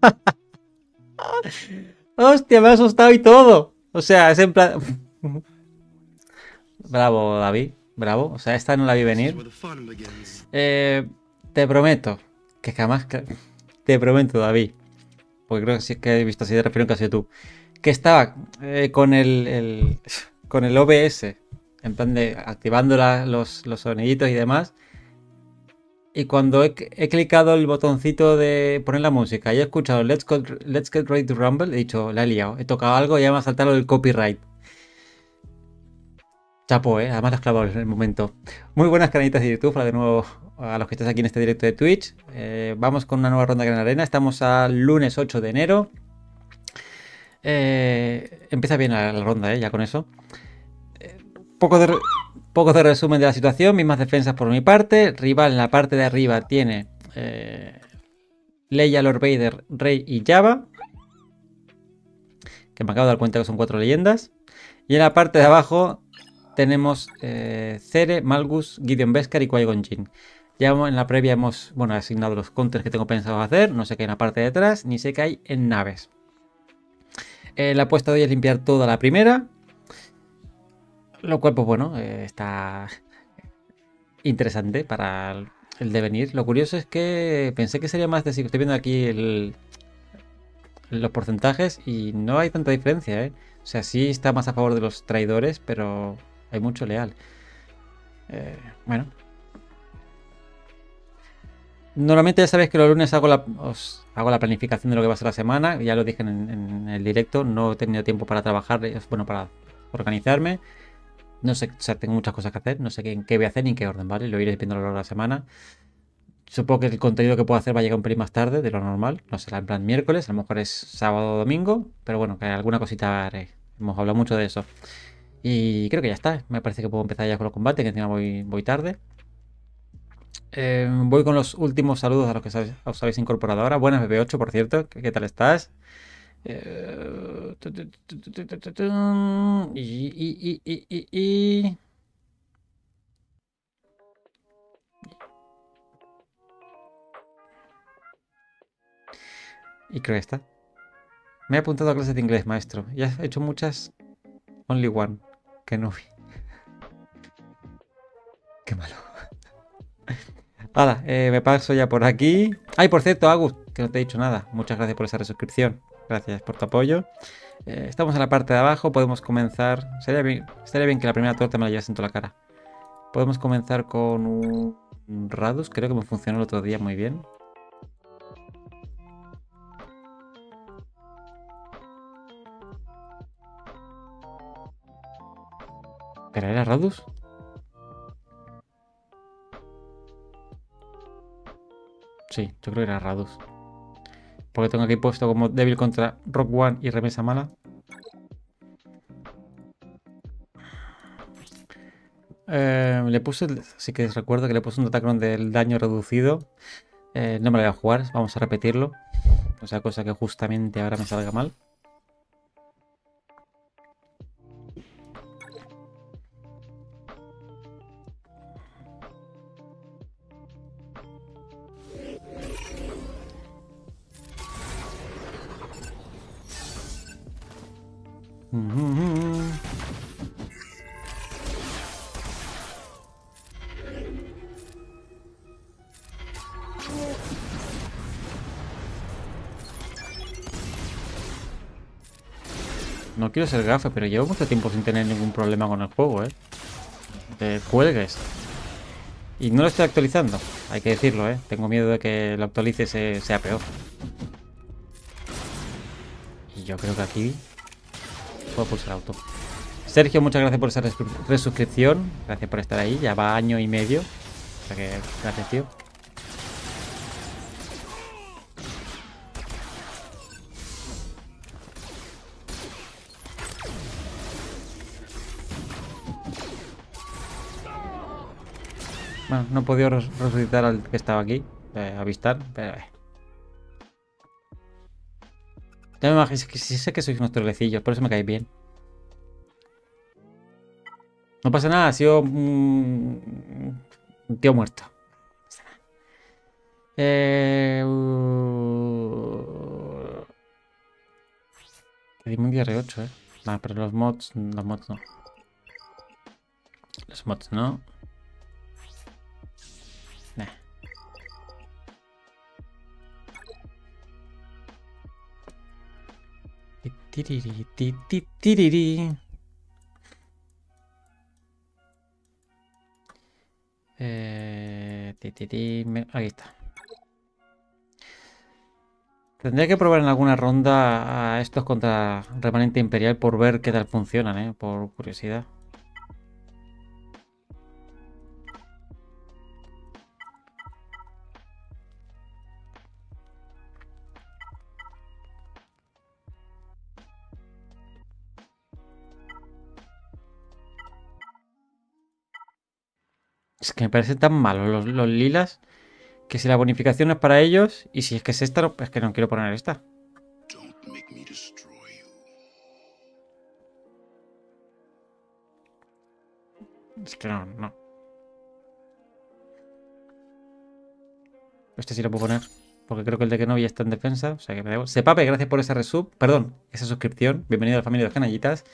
Hostia, me ha asustado y todo. O sea, es en plan... Bravo, David. Bravo. O sea, esta no la vi venir. Eh, te prometo que jamás... Te prometo, David. Porque creo que sí que he visto así de refiero que has sido tú. Que estaba con con el OBS. En plan de activando los soniditos y demás. Y cuando he clicado el botoncito de poner la música y he escuchado Let's Get Ready to Rumble, he dicho, la he liado. He tocado algo y ya me ha saltado el copyright. Chapo, además lo has clavado en el momento. Muy buenas canalitas de YouTube, para de nuevo a los que estáis aquí en este directo de Twitch. Vamos con una nueva ronda de Gran Arena. Estamos al lunes 8 de enero. Empieza bien la ronda, ya con eso. Poco de, poco de resumen de la situación. Mismas defensas por mi parte. Rival en la parte de arriba tiene Leia, Lord Vader, Rey y Java. Que me acabo de dar cuenta que son 4 leyendas. Y en la parte de abajo tenemos Cere, Malgus, Gideon Beskar y Qui-Gon Jinn. Ya en la previa hemos asignado los counters que tengo pensado hacer. No sé qué hay en la parte de atrás, ni sé qué hay en naves. La apuesta de hoy es limpiar toda la primera. Lo cual, pues bueno, está interesante para el devenir. Lo curioso es que pensé que sería más de... Estoy viendo aquí los porcentajes y no hay tanta diferencia, ¿eh? O sea, sí está más a favor de los traidores, pero hay mucho leal. Bueno. Normalmente ya sabéis que los lunes os hago la planificación de lo que va a ser la semana. Ya lo dije en el directo, no he tenido tiempo para trabajar, bueno, para organizarme. No sé, o sea, tengo muchas cosas que hacer, no sé qué voy a hacer ni en qué orden, ¿vale? Lo iré viendo a lo largo de la semana. Supongo que el contenido que puedo hacer va a llegar un pelín más tarde de lo normal. No será en plan miércoles, a lo mejor es sábado o domingo, pero bueno, que alguna cosita haré. Hemos hablado mucho de eso. Y creo que ya está. Me parece que puedo empezar ya con los combates, que encima voy tarde. Voy con los últimos saludos a los que os habéis incorporado ahora. Buenas, BB8, por cierto. ¿Qué tal estás? Y... Y creo que está. Me he apuntado a clases de inglés, maestro. Ya he hecho muchas. Only one. Que no vi. Qué malo. Hala, me paso ya por aquí. Ay, por cierto, Agus, que no te he dicho nada. Muchas gracias por esa resuscripción. Gracias por tu apoyo. Estamos en la parte de abajo. Podemos comenzar. Estaría bien que la primera torta me la llevas en toda la cara. Podemos comenzar con un Radus. Creo que me funcionó el otro día muy bien. ¿Pero era Radus? Sí, yo creo que era Radus. Porque tengo aquí puesto como débil contra Rock One y remesa mala. Le puse, sí que recuerdo que le puse un Datacron del daño reducido. No me la voy a jugar, vamos a repetirlo. O sea, cosa que justamente ahora me salga mal. No quiero ser gafe, pero llevo mucho tiempo sin tener ningún problema con el juego, ¿eh? De cuelgues. Y no lo estoy actualizando, hay que decirlo, ¿eh? Tengo miedo de que lo actualice sea peor. Y yo creo que aquí puedo pulsar auto. Sergio, muchas gracias por esa resuscripción. Gracias por estar ahí, ya va año y medio. O sea que gracias, tío. Bueno, no he podido resucitar al que estaba aquí, avistar, pero... Ya me imagino que sí sé que sois unos trolecillos, por eso me caéis bien. No pasa nada, ha sido un tío muerto. Pedimos un DR8, Nah, pero los mods no. Los mods no. Nah. Titiriri, titiriri. Ahí está. Tendría que probar en alguna ronda a estos contra Remanente Imperial por ver qué tal funcionan, por curiosidad. Es que me parecen tan malos los lilas que si la bonificación es para ellos y si es que es esta, es que no quiero poner esta. Es que no. Este sí lo puedo poner. Porque creo que el de Kenobi está en defensa. O sea que me debo. Sepape, gracias por esa resub. Perdón, esa suscripción. Bienvenido a la familia de los canallitas.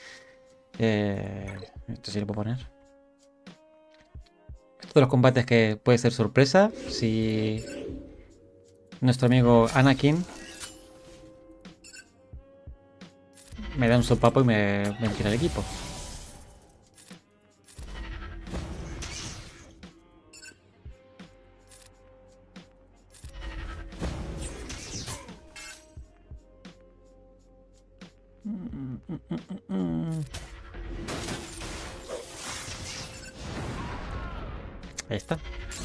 Esto sí lo puedo poner. Estos de los combates que puede ser sorpresa. Si nuestro amigo Anakin me da un sopapo y me tira el equipo. Ahí está.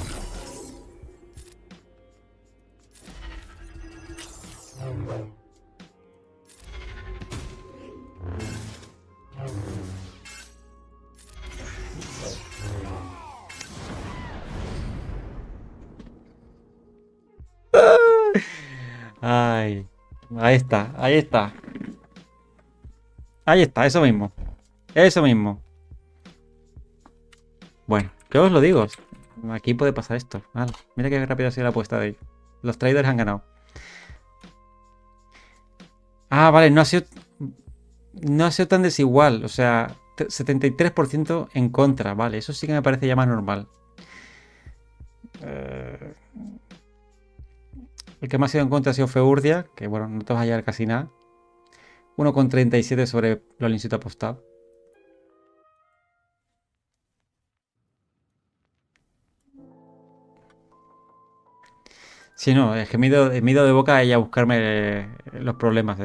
Ay, ahí está, ahí está. Ahí está, eso mismo. Eso mismo. Bueno, yo os lo digo. Aquí puede pasar esto. Vale, mira qué rápido ha sido la apuesta de hoy. Los traders han ganado. Ah, vale, no ha sido tan desigual. O sea, 73% en contra. Vale, eso sí que me parece ya más normal. El que más ha sido en contra ha sido Feurdia, que bueno, no te vas a hallar casi nada. 1,37 sobre los Linsito apostado. Sí, no, es que me he ido de boca a buscarme los problemas,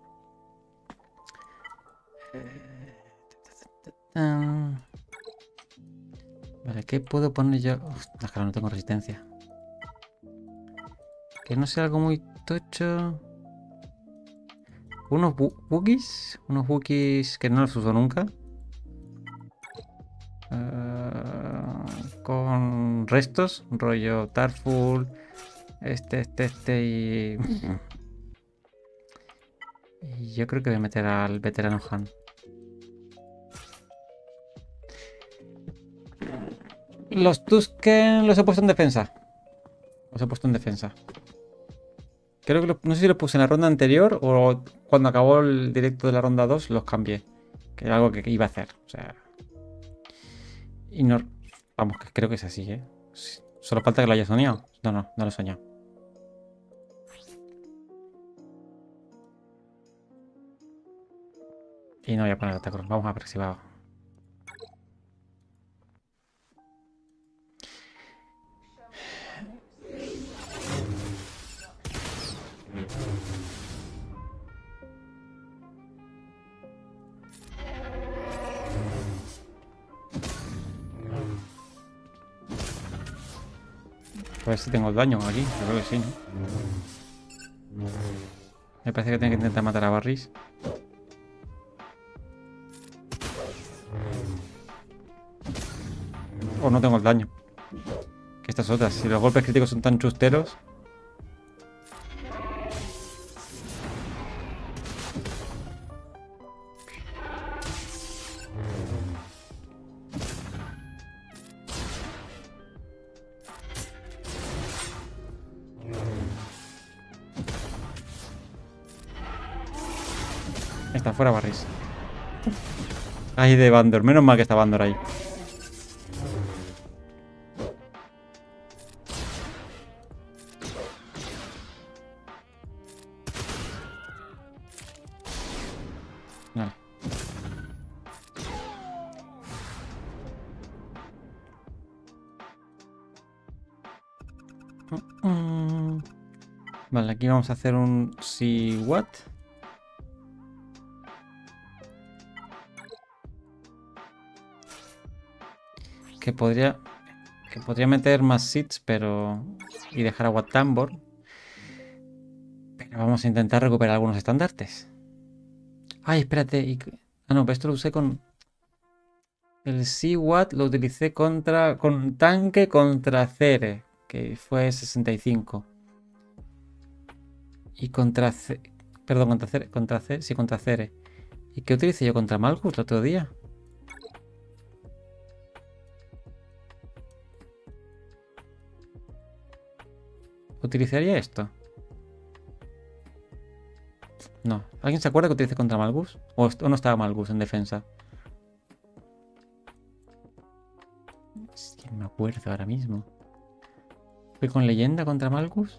Vale, ¿qué puedo poner yo? Uf, claro, no tengo resistencia. Que no sea algo muy tocho. Unos Wookiees. Unos Wookiees que no los uso nunca. Con restos. Rollo Tarful. Este y... y yo creo que voy a meter al veterano Han. Los Tusken los he puesto en defensa. Creo que no sé si los puse en la ronda anterior o cuando acabó el directo de la ronda 2 los cambié. Que era algo que iba a hacer. O sea... Y no... Vamos, que creo que es así, Solo falta que lo haya soñado. No lo he soñado. Y no voy a poner Atacron. Vamos a ver si va. A ver si tengo el daño aquí. Yo creo que sí, ¿no? Me parece que tengo que intentar matar a Barris. O no tengo el daño. Que estas otras. Si los golpes críticos son tan chusteros. Está fuera Barris. Ay, de Bandor. Menos mal que está Bandor ahí. Vale. Vale, aquí vamos a hacer un see what. Que podría meter más seeds, pero y dejar a Wat Tambor. Pero vamos a intentar recuperar algunos estandartes. Ay, espérate. Ah, no, pero esto lo usé con el see what, lo utilicé con tanque contra Cere, que fue 65. Y perdón, contra Cere. ¿Y qué utilicé yo contra Malgus el otro día? ¿Utilizaría esto? No. ¿Alguien se acuerda que utilicé contra Malgus? ¿O no estaba Malgus en defensa? Es que no me acuerdo ahora mismo. ¿Fue con leyenda contra Malgus?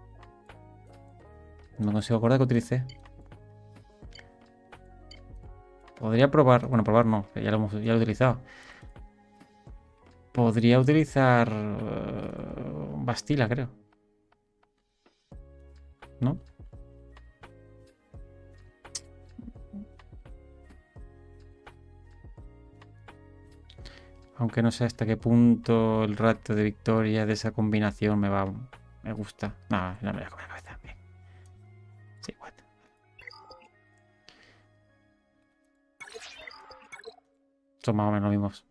No me consigo acordar que utilicé. Podría probar... Bueno, probar no, ya lo he utilizado. Podría utilizar... Bastila, creo. ¿No? Aunque no sé hasta qué punto el rato de victoria de esa combinación me gusta. No, no me la con la cabeza. Bien. Sí, what. Son más o menos los mismos.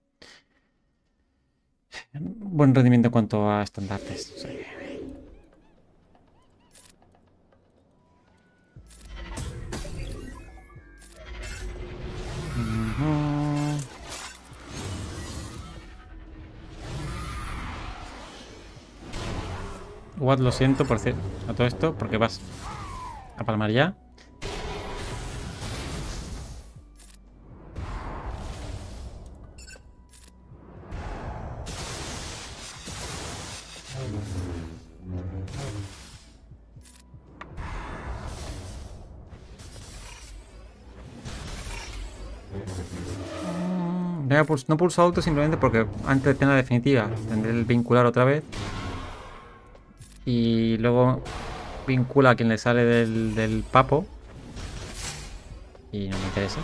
Buen rendimiento en cuanto a estandartes. O sea que... What, lo siento por a todo esto, porque vas a palmar ya. No pulso auto simplemente porque antes de tener la definitiva tendré el vincular otra vez. Y luego vincula a quien le sale del papo. Y no me interesa.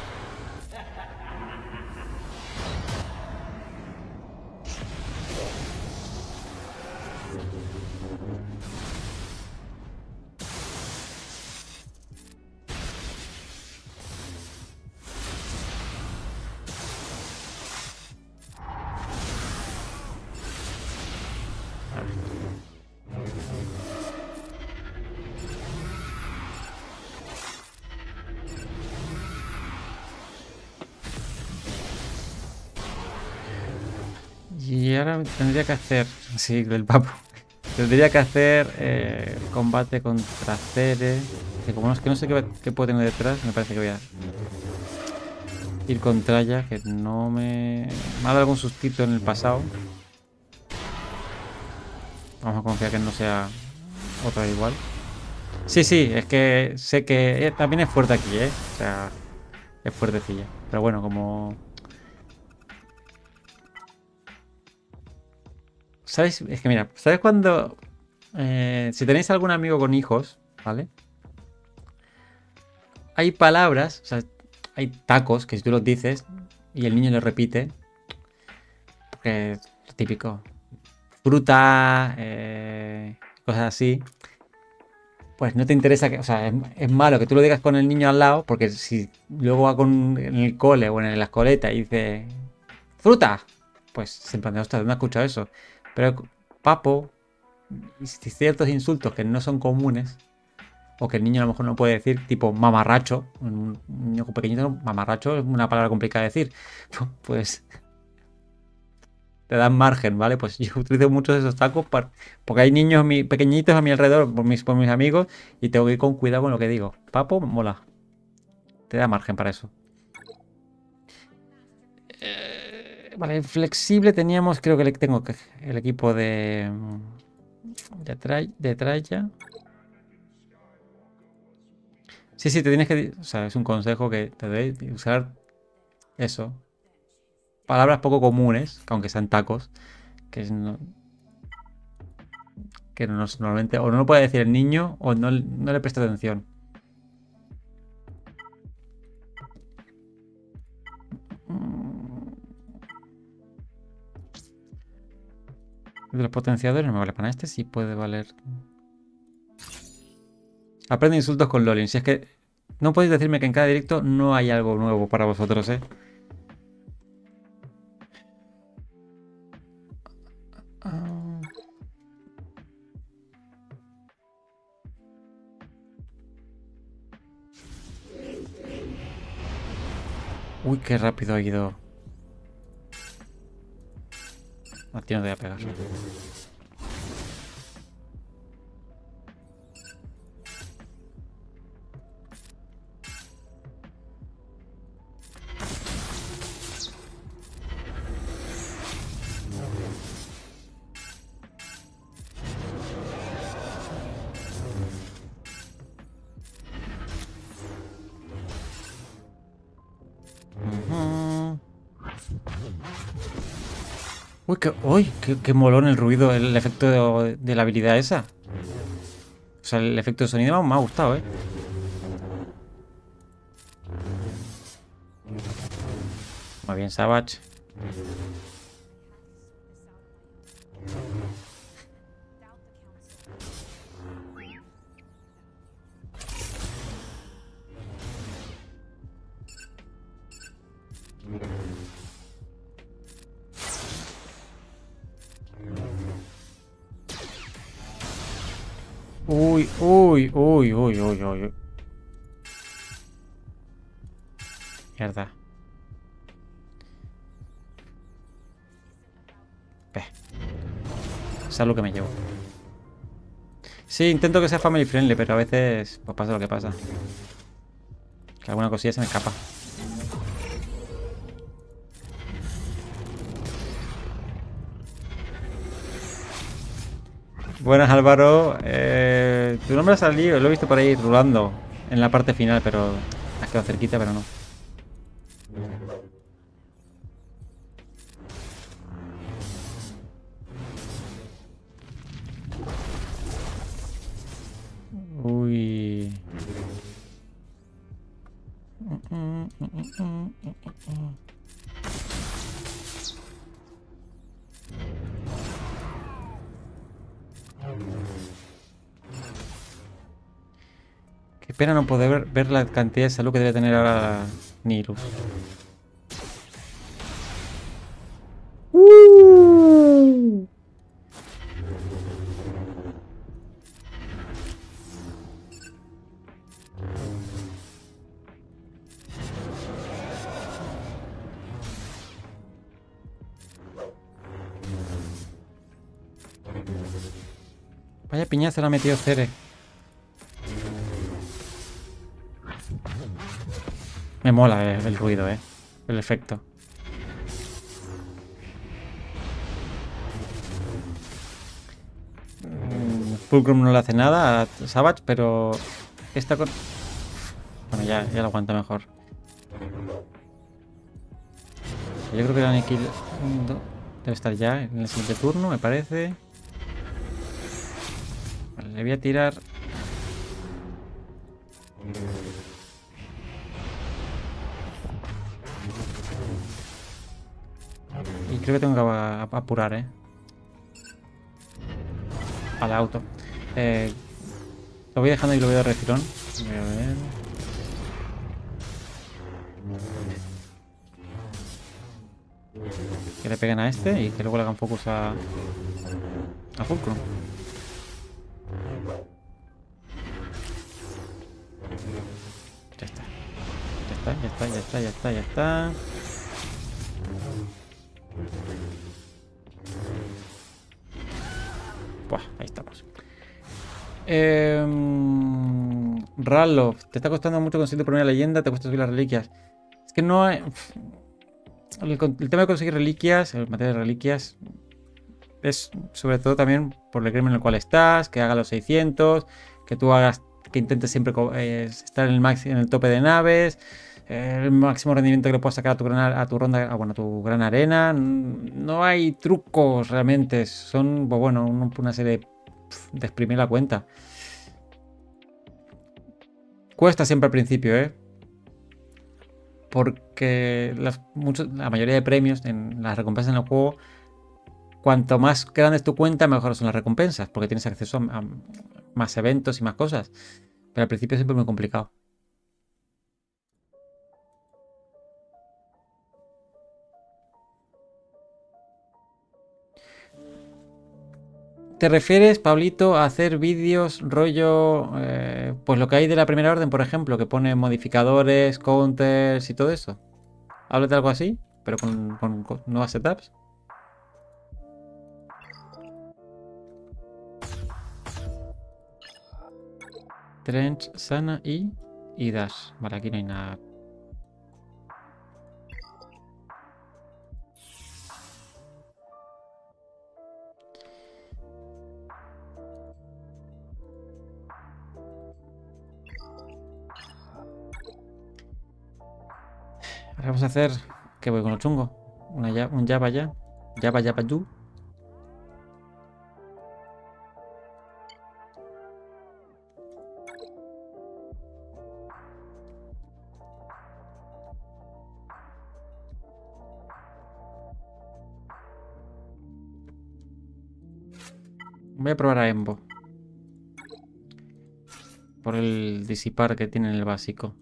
Y ahora tendría que hacer... Sí, del papo. Tendría que hacer combate contra Cere. Que como no sé qué puede tener detrás, me parece que voy a ir contra ella, que no me ha dado algún sustito en el pasado. Vamos a confiar que no sea otra igual. Sí, es que sé que también es fuerte aquí, ¿eh? O sea, es fuertecilla. Pero bueno, como... ¿Sabes? Es que mira, ¿sabes cuando... si tenéis algún amigo con hijos, ¿vale? Hay palabras, o sea, hay tacos que si tú los dices y el niño los repite, porque es lo típico, fruta, cosas así, pues no te interesa que, o sea, es malo que tú lo digas con el niño al lado, porque si luego va en el cole o en la escoleta y dice fruta, pues se plan de, ostras, no he escuchado eso. Pero papo, y ciertos insultos que no son comunes, o que el niño a lo mejor no puede decir, tipo mamarracho. Un niño pequeñito, mamarracho es una palabra complicada de decir. Pues te dan margen, ¿vale? Pues yo utilizo muchos de esos tacos porque hay niños pequeñitos a mi alrededor, por mis amigos, y tengo que ir con cuidado con lo que digo. Papo, mola. te da margen para eso. Vale, flexible teníamos, creo que tengo el equipo de Traya. Sí, te tienes que... O sea, es un consejo que te doy, de usar eso. Palabras poco comunes, aunque sean tacos, que normalmente o no lo puede decir el niño o no le presta atención. De los potenciadores no me vale para este, sí puede valer. Aprende insultos con Lolin. Si es que no podéis decirme que en cada directo no hay algo nuevo para vosotros, ¿eh? Uy, qué rápido ha ido. A ti no te voy a pegar. Uy, qué molón el ruido, el efecto de la habilidad esa. O sea, el efecto de sonido me ha gustado, ¿eh? Muy bien, Savage. Uy. Mierda. Salud que me llevo. Sí, intento que sea family friendly, pero a veces pues pasa lo que pasa. Que alguna cosilla se me escapa. Buenas, Álvaro. Tu nombre ha salido, lo he visto por ahí rulando en la parte final, pero has quedado cerquita, pero no. Uy. Qué pena no poder ver la cantidad de salud que debe tener ahora Nirus. Vaya piñazo le ha metido Cere. Me mola el ruido, el efecto. Fulcrum no le hace nada a Savage, pero esta con... Bueno, ya lo aguanta mejor. Yo creo que el Aniquil debe estar ya en el siguiente turno, me parece. Vale, le voy a tirar... Y creo que tengo que apurar, al auto. Lo voy dejando y lo voy de refilón. Voy a ver. Que le peguen a este y que luego le hagan focus a Fulcrum. Ya está. Buah, ahí estamos. Ralph, te está costando mucho conseguir tu primera leyenda, te cuesta subir las reliquias. Es que no hay... El tema de conseguir reliquias, el materia de reliquias, es sobre todo también por el crimen en el cual estás, que haga los 600, que tú hagas, que intentes siempre estar en en el tope de naves, el máximo rendimiento que le puedas sacar a tu ronda, bueno, a tu gran arena. No hay trucos realmente, son, pues bueno, una serie de exprimir la cuenta. Cuesta siempre al principio, porque la mayoría de premios en las recompensas en el juego, cuanto más grande es tu cuenta, mejor son las recompensas, porque tienes acceso a más eventos y más cosas. Pero al principio es siempre muy complicado. ¿Te refieres, Pablito, a hacer vídeos rollo, pues lo que hay de la primera orden, por ejemplo, que pone modificadores, counters y todo eso? Háblate de algo así, pero con nuevas setups. Trench, Sana y Dash. Vale, aquí no hay nada. Ahora vamos a hacer... ¿Qué voy con lo chungo? Un Java ya. Java you. Voy a probar a Embo. Por el disipar que tiene en el básico.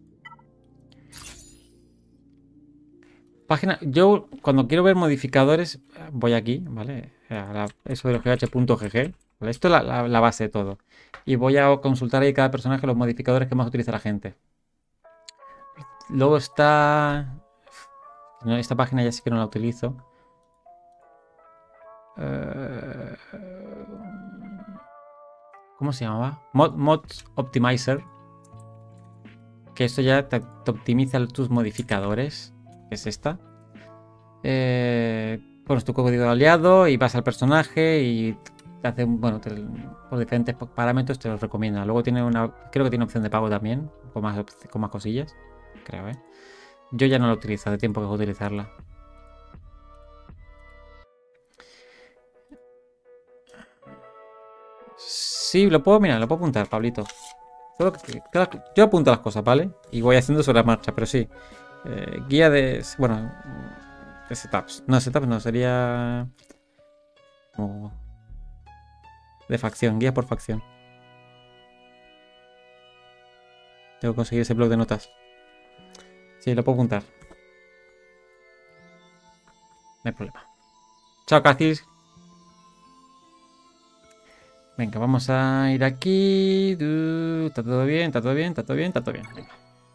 Página. Yo cuando quiero ver modificadores voy aquí, ¿vale? Eso de los gh.gg. ¿Vale? Esto es la base de todo. Y voy a consultar ahí cada personaje los modificadores que más utiliza la gente. Luego está... Esta página ya sí que no la utilizo. ¿Cómo se llamaba? Mods Optimizer. Que esto ya te optimiza tus modificadores. Que es esta. Pones tu código de aliado y vas al personaje y te hace, bueno, por diferentes parámetros te los recomienda. Luego tiene creo que tiene opción de pago también, con más cosillas. Creo, Yo ya no la utilizo, hace tiempo que voy a utilizarla. Sí, lo puedo, mira, lo puedo apuntar, Pablito. Yo apunto las cosas, ¿vale? Y voy haciendo sobre la marcha, pero sí. Guía de... Bueno, de setups. No, setups no, sería... Como... De facción, guía por facción. Tengo que conseguir ese bloc de notas. Sí, lo puedo apuntar. No hay problema. Chao, Cacis. Venga, vamos a ir aquí. Está todo bien, está todo bien, está todo bien, está todo bien. Venga.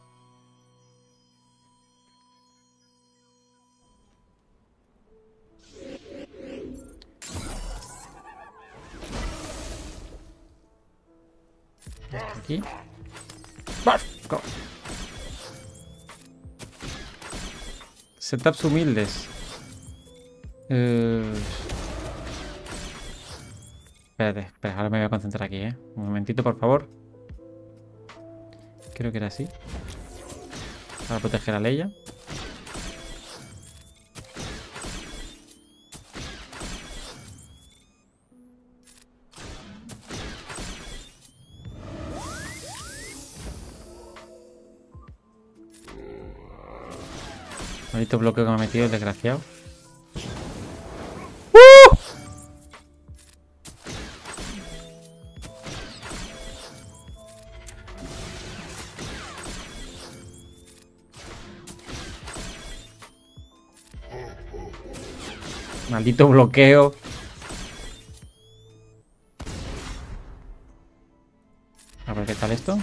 Aquí. Go. Setups humildes. Espera, ahora me voy a concentrar aquí, Un momentito, por favor. Creo que era así. Para proteger a Leia. Maldito bloqueo que me ha metido el desgraciado. Maldito bloqueo. A ver qué tal esto.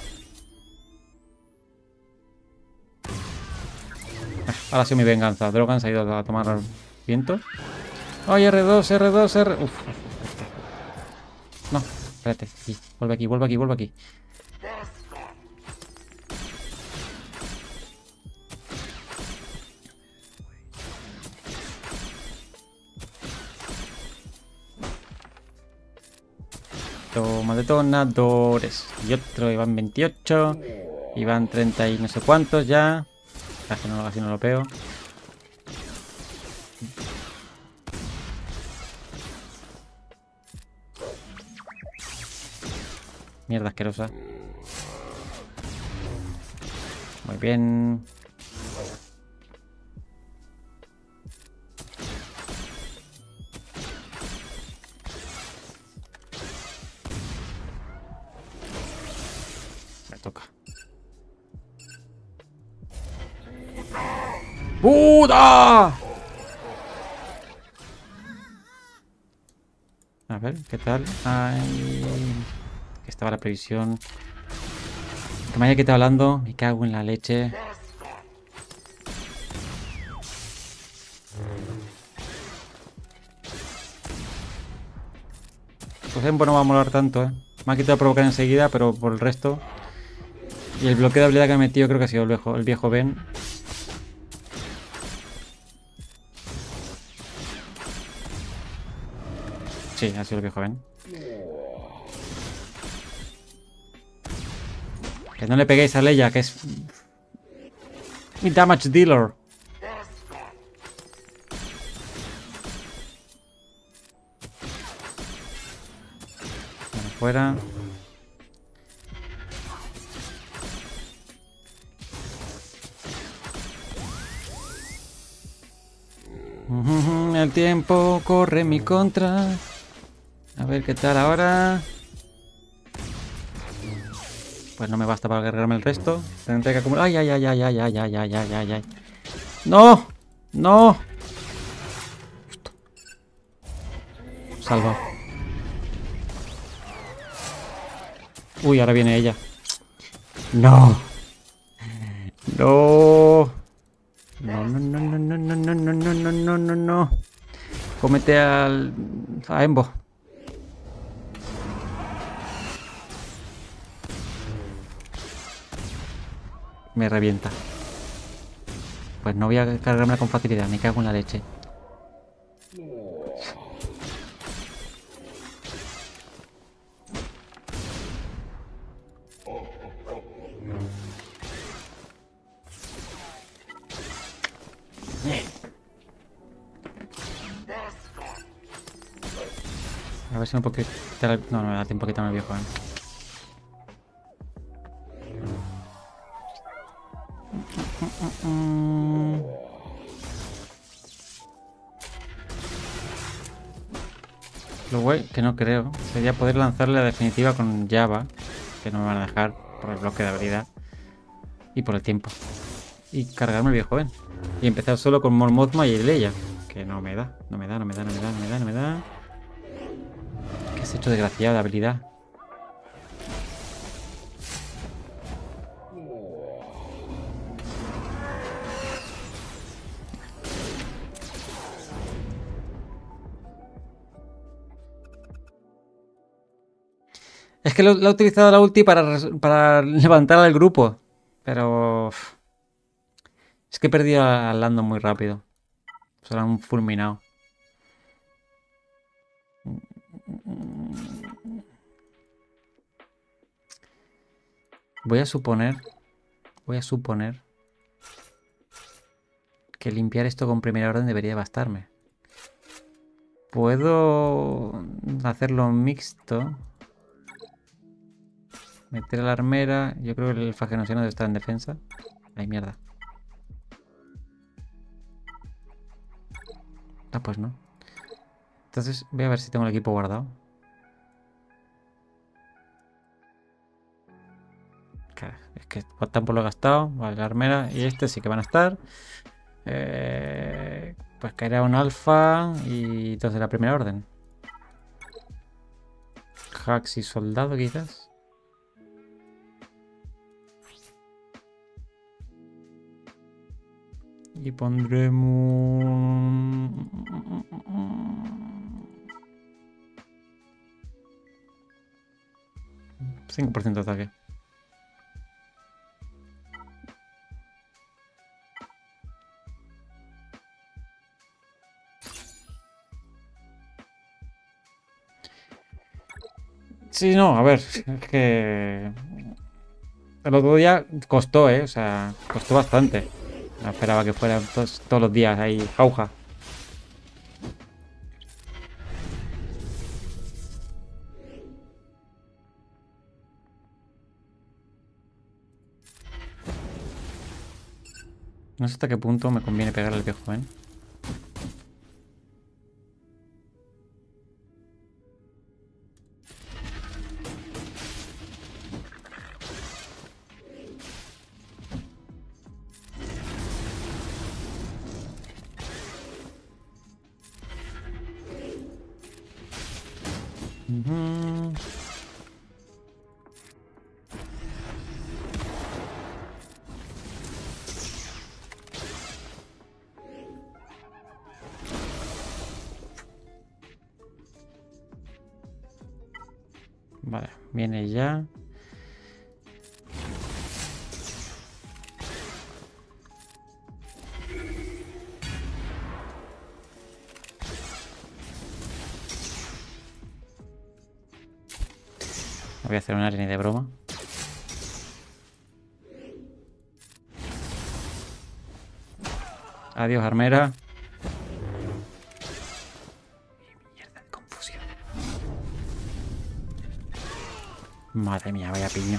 Ahora ha sido mi venganza. Drogan se ha ido a tomar viento. ¡Ay, R2, R2, R... Uf. No, espérate. Sí. Vuelve aquí, vuelve aquí, vuelve aquí. Toma detonadores. Y otro, y van 28. Y van 30 y no sé cuántos ya. Casi no lo pego. Mierda asquerosa. Muy bien. Me toca. ¡Puta! A ver, ¿qué tal? Ay, que estaba la previsión. Que me haya quedado hablando. Me cago en la leche. Pues Embo no va a molar tanto, ¿eh? Me ha quitado provocar enseguida, pero por el resto. Y el bloqueo de habilidad que ha metido creo que ha sido el viejo Ben. Sí, ha sido el viejo Ben. Que no le peguéis a Leia, que es mi damage dealer. Vale, fuera. El tiempo corre en mi contra. A ver qué tal ahora. Pues no me basta para cargarme el resto. Tendré que acumular. ¡Ay, ay, ay, ay, ay, ay, ay, ay, ay, ay! ¡No! ¡No! Salva. Uy, ahora viene ella. ¡No! ¡No! No, no, no, no, no, no, no, no, no, no, no, no, no. Cómete a Embo. Me revienta. Pues no voy a cargarme con facilidad, me cago en la leche. A ver si me puedo quitar no, no me da tiempo a quitarme el viejo, Lo guay, que no creo, sería poder lanzarle la definitiva con Java, que no me van a dejar por el bloque de habilidad y por el tiempo. Y cargarme el viejo Ben. Y empezar solo con Mon Mothma y Leia, que no me da, no me da, no me da, no me da, no me da, no me da. ¿Qué has hecho, desgraciado, de habilidad? Es que lo ha utilizado la ulti para levantar al grupo. Pero... Es que he perdido al Lando muy rápido. Se lo han fulminado. Voy a suponer... Voy a suponer... que limpiar esto con primera orden debería bastarme. Puedo hacerlo mixto. Meter a la armera. Yo creo que el fagenosiano debe estar en defensa. Ay, mierda. Ah, pues no. Entonces voy a ver si tengo el equipo guardado. Es que tampoco lo he gastado. Vale, la armera y este sí que van a estar. Pues caerá un alfa y dos de la primera orden. Hacks y soldado quizás. Y pondremos... 5% de ataque. Sí, no, a ver, es que el otro día costó, ¿eh? O sea, costó bastante. No esperaba que fuera todos los días ahí, jauja. No sé hasta qué punto me conviene pegar al viejo, ¿eh? Ujú. Vale, viene ya. No voy a hacer una ni de broma. Adiós, armera. Mierda de confusión. Madre mía, vaya piños.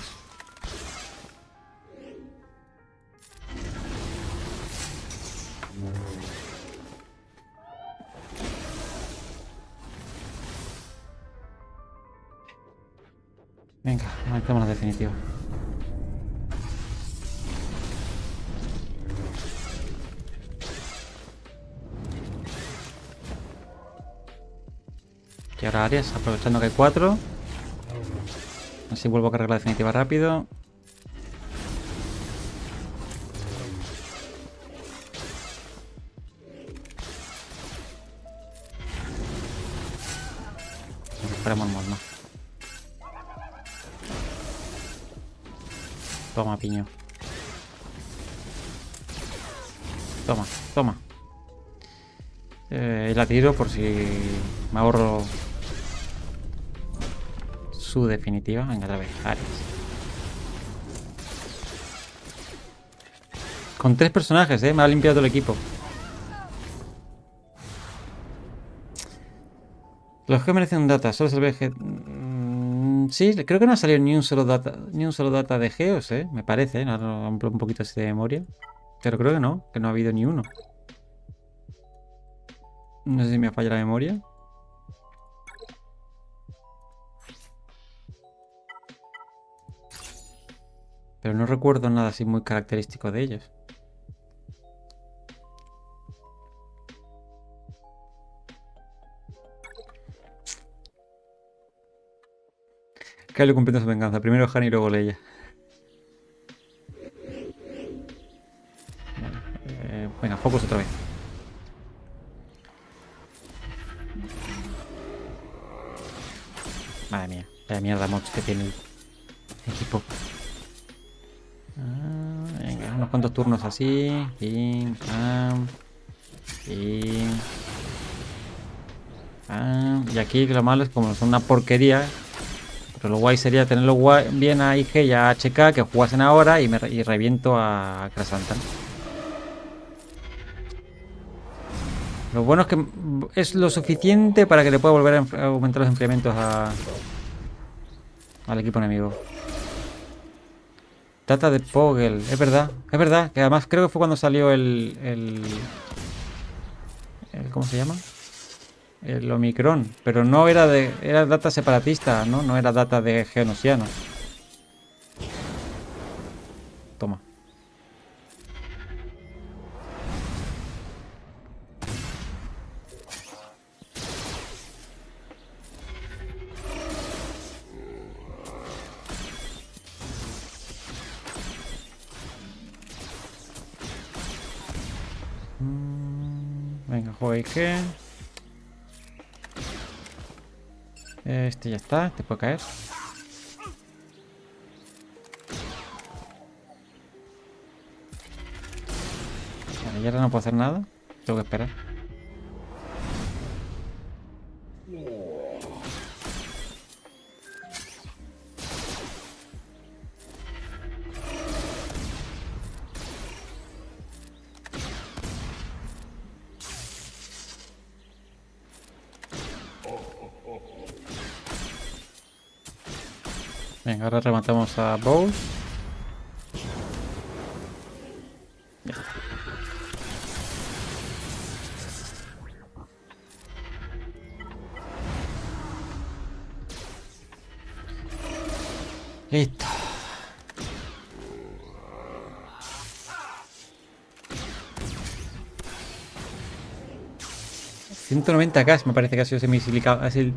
Venga, aumentamos la definitiva. Y ahora Arias, aprovechando que hay 4. Así vuelvo a cargar la definitiva rápido. Esperamos más. Toma, piño. Toma, toma. Y la tiro por si me ahorro su definitiva. Venga, otra vez, Ares. Con 3 personajes, me ha limpiado todo el equipo. Los que merecen un data, solo es el BG. Sí, creo que no ha salido ni un solo data de Geos, me parece, ahora un poquito así de memoria. Pero creo que no ha habido ni uno. No sé si me falla la memoria. Pero no recuerdo nada así muy característico de ellos. Kylo cumpliendo su venganza. Primero Han y luego Leia. Venga, focus otra vez. Madre mía. Vaya mierda mods que tiene el equipo. Venga, unos cuantos turnos así. Pim, pam. Pim. Pam. Y aquí lo malo es como son una porquería. Pero lo guay sería tenerlo bien a IG y a HK que jugasen ahora y reviento a Krasantan. Lo bueno es que es lo suficiente para que le pueda volver a aumentar los enfriamientos al equipo enemigo. Data de Poggle, es verdad, que además creo que fue cuando salió el ¿cómo se llama? El Omicron, pero no era era data separatista, ¿no? No era data de geonosianos. Toma. Venga, juega IG. Este ya está, este puede caer. Vale, y ahora no puedo hacer nada. Tengo que esperar. Venga, ahora rematamos a Bow. Ya está. Listo. $190k, me parece que ha sido semisilicado. Así.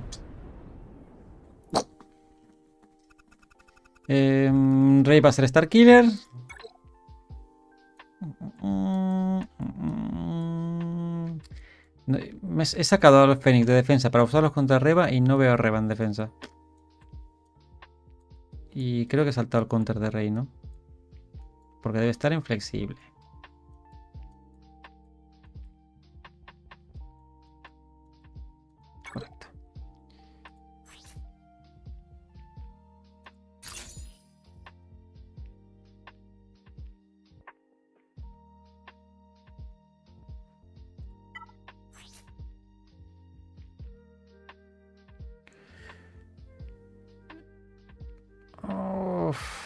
Rey va a ser Starkiller. He sacado a los Fénix de defensa para usarlos contra Reba y no veo a Reba en defensa. Y creo que he saltado el counter de Rey, ¿no? Porque debe estar inflexible. Correcto. Uf.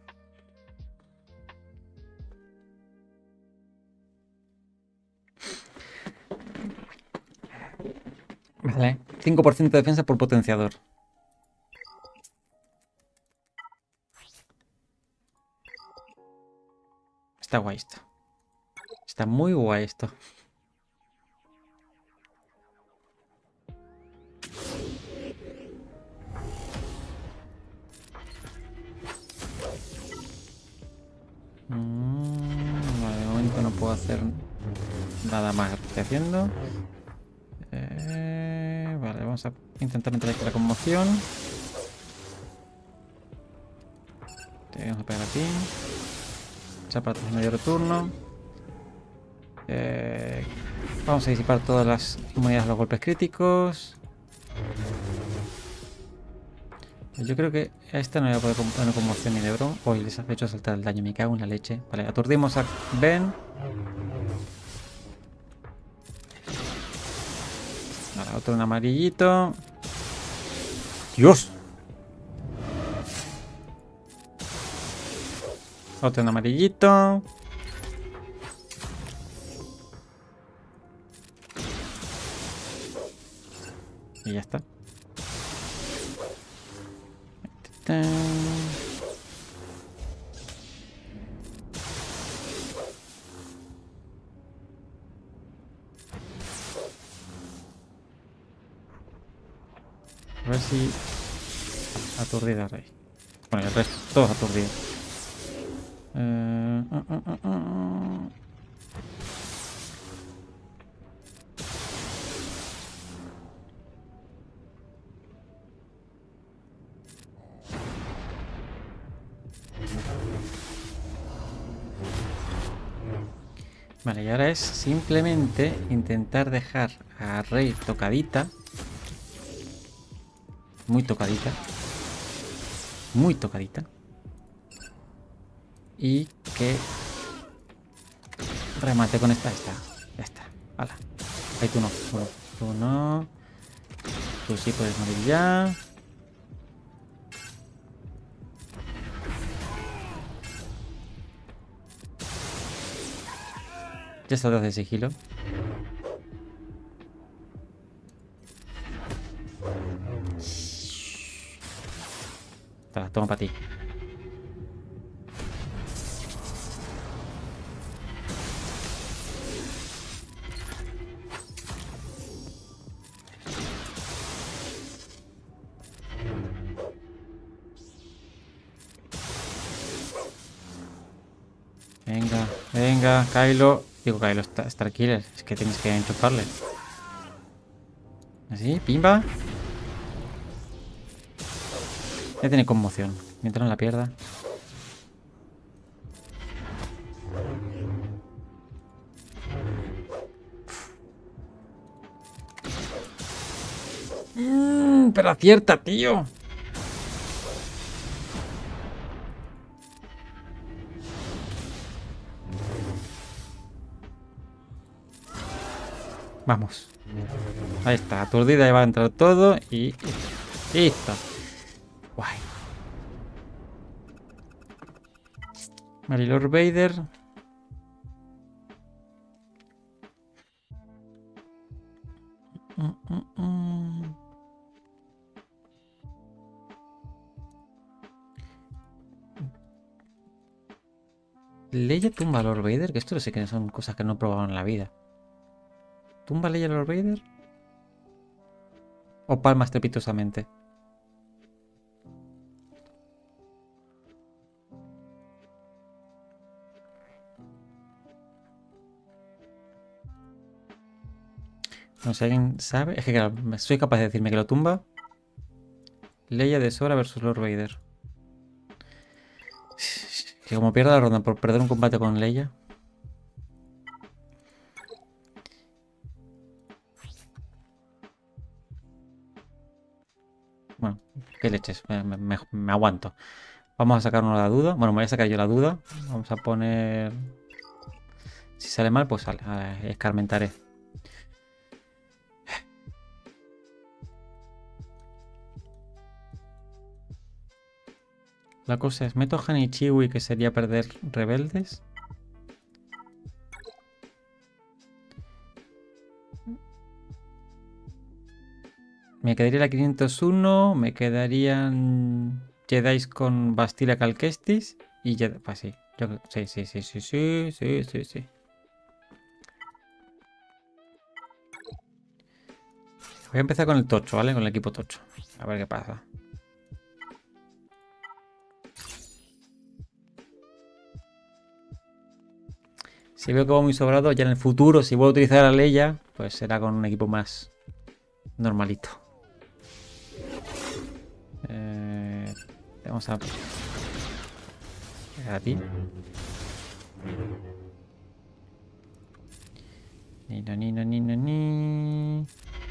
Vale. 5% de defensa por potenciador. Está guay esto. Está muy guay esto. Vale, de momento no puedo hacer nada más que estoy haciendo. Vale, vamos a intentar meter aquí la conmoción. Te vamos a pegar a ti. Echar para atrás mayor turno. Vamos a disipar todas las inmunidades a los golpes críticos. Yo creo que a esta no voy a poder poner conmoción ni de broma. Uy, les ha hecho saltar el daño, me cago en la leche. Vale, aturdimos a Ben. Vale, otro en amarillito. ¡Dios! Otro en amarillito. Y ya está. A ver si aturdida Rey. Bueno, el resto, todos aturdidos. Vale, y ahora es simplemente intentar dejar a Rey tocadita. Muy tocadita. Muy tocadita. Y que remate con esta. Ya está. Hala. Ahí tú no. Tú no. Tú sí puedes morir ya. Ya está de sigilo. Toma para ti. Venga, Kylo. Digo, Kylo, Starkiller. Es que tienes que enchufarle. Así, pimba. Ya tiene conmoción. Mientras no la pierda. Pero acierta, tío. Vamos. Ahí está, aturdida, ya va a entrar todo y listo. Guay. Vale, Lord Vader. Leia tumba a Lord Vader, que esto no sé que son cosas que no he probado en la vida. ¿Tumba Leia a Lord Vader? ¿O palma estrepitosamente? No sé, ¿alguien sabe? Es que claro, soy capaz de decirme que lo tumba. Leia de Sora versus Lord Vader. Que como pierda la ronda por perder un combate con Leia. Bueno, qué leches, me aguanto. Vamos a sacarnos la duda. Bueno, me voy a sacar yo la duda. Vamos a poner... Si sale mal, pues sale. Escarmentaré. La cosa es, ¿meto Hanichiwi que sería perder rebeldes? Me quedaría la 501, me quedarían Jedis con Bastila Calquestis y Jedi... Pues sí, sí. Voy a empezar con el tocho, ¿vale? Con el equipo tocho. A ver qué pasa. Si veo que va muy sobrado, ya en el futuro, si voy a utilizar a Leia, pues será con un equipo más normalito. Vamos a... A ti. Ni.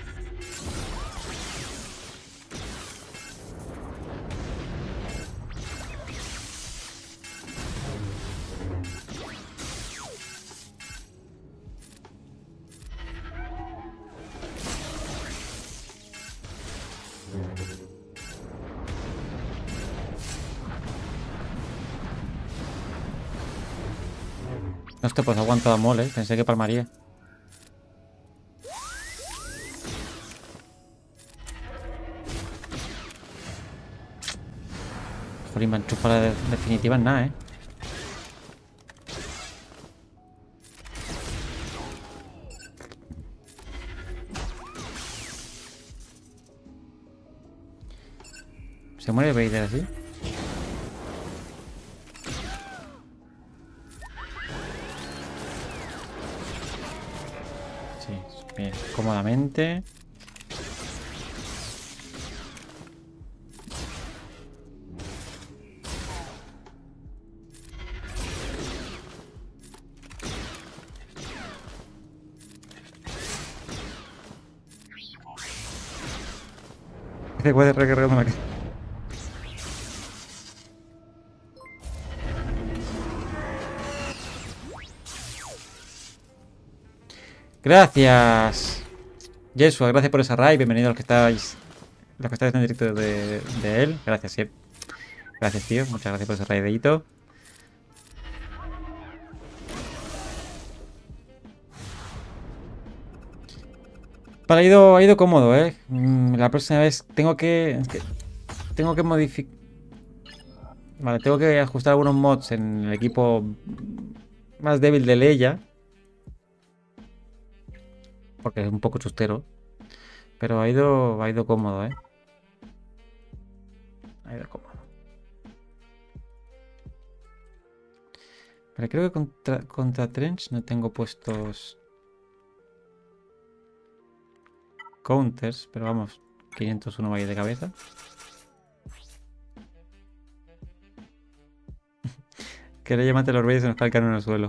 Hostia, pues aguanto a mole, pensé que palmaría. Jolín, me enchufa la definitiva en nada, ¿Se muere Vader así? Sí, bien, cómodamente. Se puede recargar una... Gracias. Yesua, gracias por esa raid. Bienvenido a los que estáis en directo de él. Gracias, sí. Gracias, tío. Muchas gracias por ese raidito. Vale, ha ido cómodo, ¿eh? La próxima vez tengo que modificar... Vale, tengo que ajustar algunos mods en el equipo más débil de Leia. Porque es un poco chustero. Pero ha ido cómodo, ¿eh? Ha ido cómodo. Pero creo que contra Trench no tengo puestos counters. Pero vamos, 501 va a ir de cabeza. Que le llamate a los reyes y se nos cae el canon en el suelo.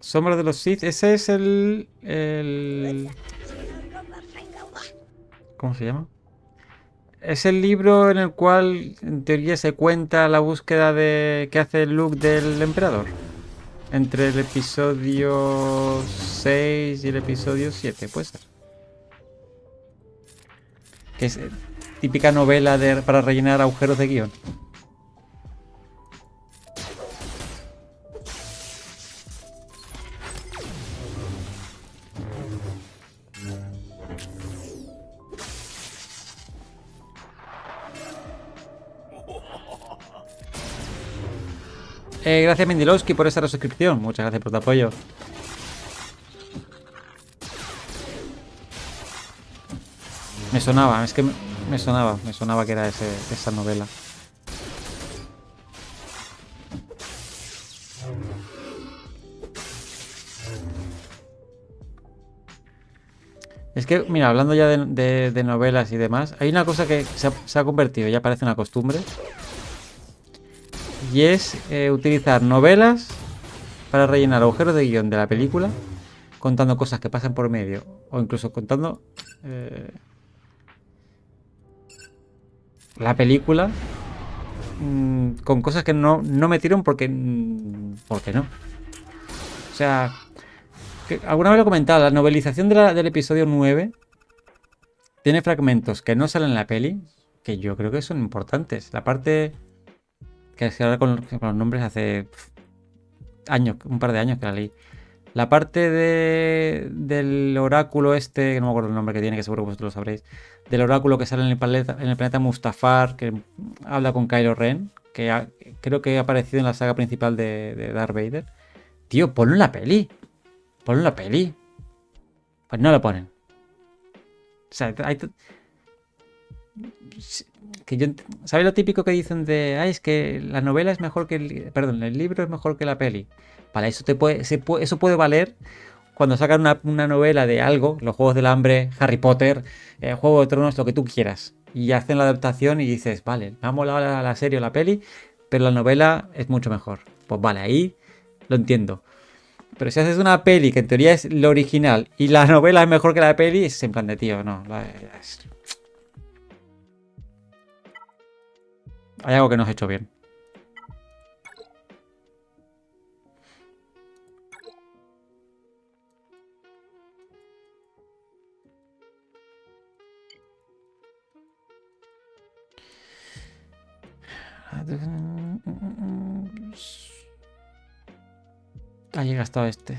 Sombra de los Sith. Ese es ¿cómo se llama? Es el libro en el cual, en teoría, se cuenta la búsqueda que hace Luke del emperador. Entre el episodio 6 y el episodio 7, puede ser. Que es típica novela para rellenar agujeros de guión. Gracias Mendilowski por esa suscripción. Muchas gracias por tu apoyo. Me sonaba, es que me sonaba que era esa novela. Es que, mira, hablando ya de novelas y demás, hay una cosa que se ha convertido, ya parece una costumbre. Y es utilizar novelas para rellenar agujeros de guión de la película, contando cosas que pasan por medio, o incluso contando la película con cosas que no metieron porque no. O sea, alguna vez lo he comentado, la novelización del episodio 9 tiene fragmentos que no salen en la peli, que yo creo que son importantes. La parte que es que ahora con los nombres hace años, un par de años que la leí. La parte del oráculo este, que no me acuerdo el nombre que tiene, que seguro que vosotros lo sabréis. Del oráculo que sale en el planeta Mustafar, que habla con Kylo Ren, que creo que ha aparecido en la saga principal de Darth Vader. Tío, ponlo en la peli. Ponlo en la peli. Pues no lo ponen. O sea, ¿sabes lo típico que dicen de es que la novela es mejor que el libro es mejor que la peli? Vale, eso eso puede valer cuando sacan una novela de algo, los Juegos del Hambre, Harry Potter, Juego de Tronos, lo que tú quieras, y hacen la adaptación y dices, vale, me ha molado la serie o la peli, pero la novela es mucho mejor. Pues vale, ahí lo entiendo. Pero si haces una peli que en teoría es lo original y la novela es mejor que la peli, es en plan de tío, no. Hay algo que no has hecho bien. Ahí he gastado este.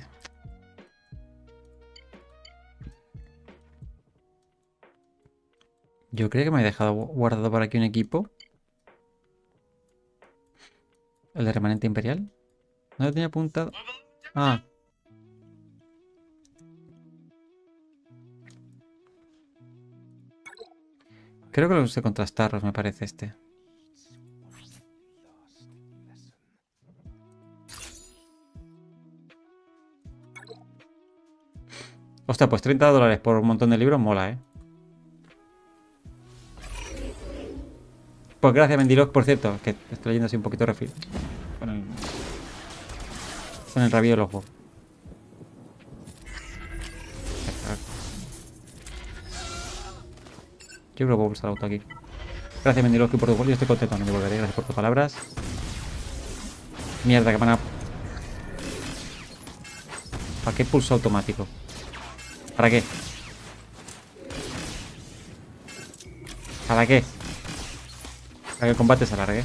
Yo creo que me he dejado guardado por aquí un equipo. El de remanente imperial. ¿No lo tenía apuntado? Ah. Creo que lo usé contra Starros, me parece este. Hostia, pues $30 por un montón de libros mola, ¿eh? Pues gracias, Mendiloc, por cierto, que estoy leyendo así un poquito refil. Con el rabillo del ojo. Yo creo que puedo pulsar auto aquí. Gracias, Mendiloc, por tu apoyo. Yo estoy contento, me devolveré. Gracias por tus palabras. Mierda, que van a... ¿Para qué pulso automático? ¿Para qué? ¿Para qué? Para que el combate se alargue.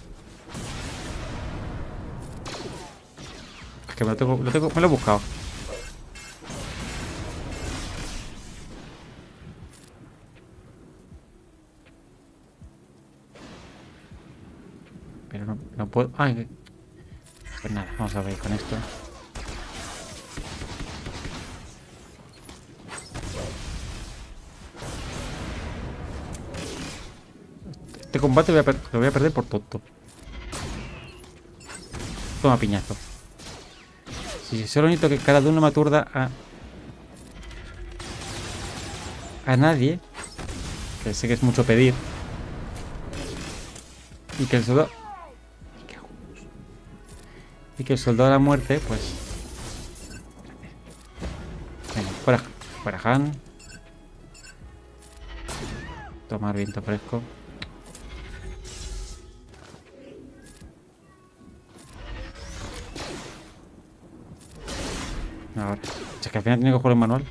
Es que me lo he buscado. Pero no puedo... Ay, pues nada, vamos a ver con esto. Este combate lo voy a perder por tonto. Toma piñazo. Si solo necesito que cada uno me aturda a nadie, que sé que es mucho pedir, y que el soldado... Y que el soldado de la muerte, pues... Fuera, fuera Han. Tomar viento fresco. Ahora. Es que al final tiene que jugar el manual.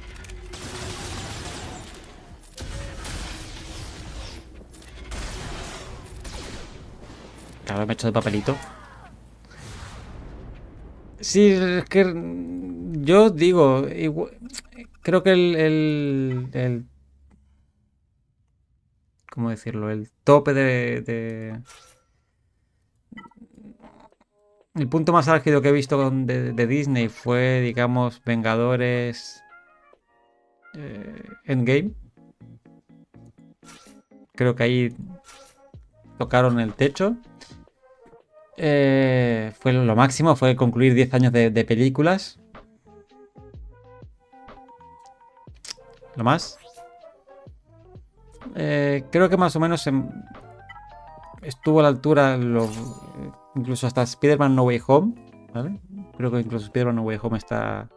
Claro, me he hecho de papelito. Sí, es que yo digo, creo que ¿cómo decirlo? El tope el punto más álgido que he visto de Disney fue, digamos, Vengadores Endgame. Creo que ahí tocaron el techo. Fue lo máximo, fue concluir 10 años de películas. Lo más. Creo que más o menos estuvo a la altura, incluso hasta Spider-Man No Way Home, ¿vale? Creo que incluso Spider-Man No Way Home está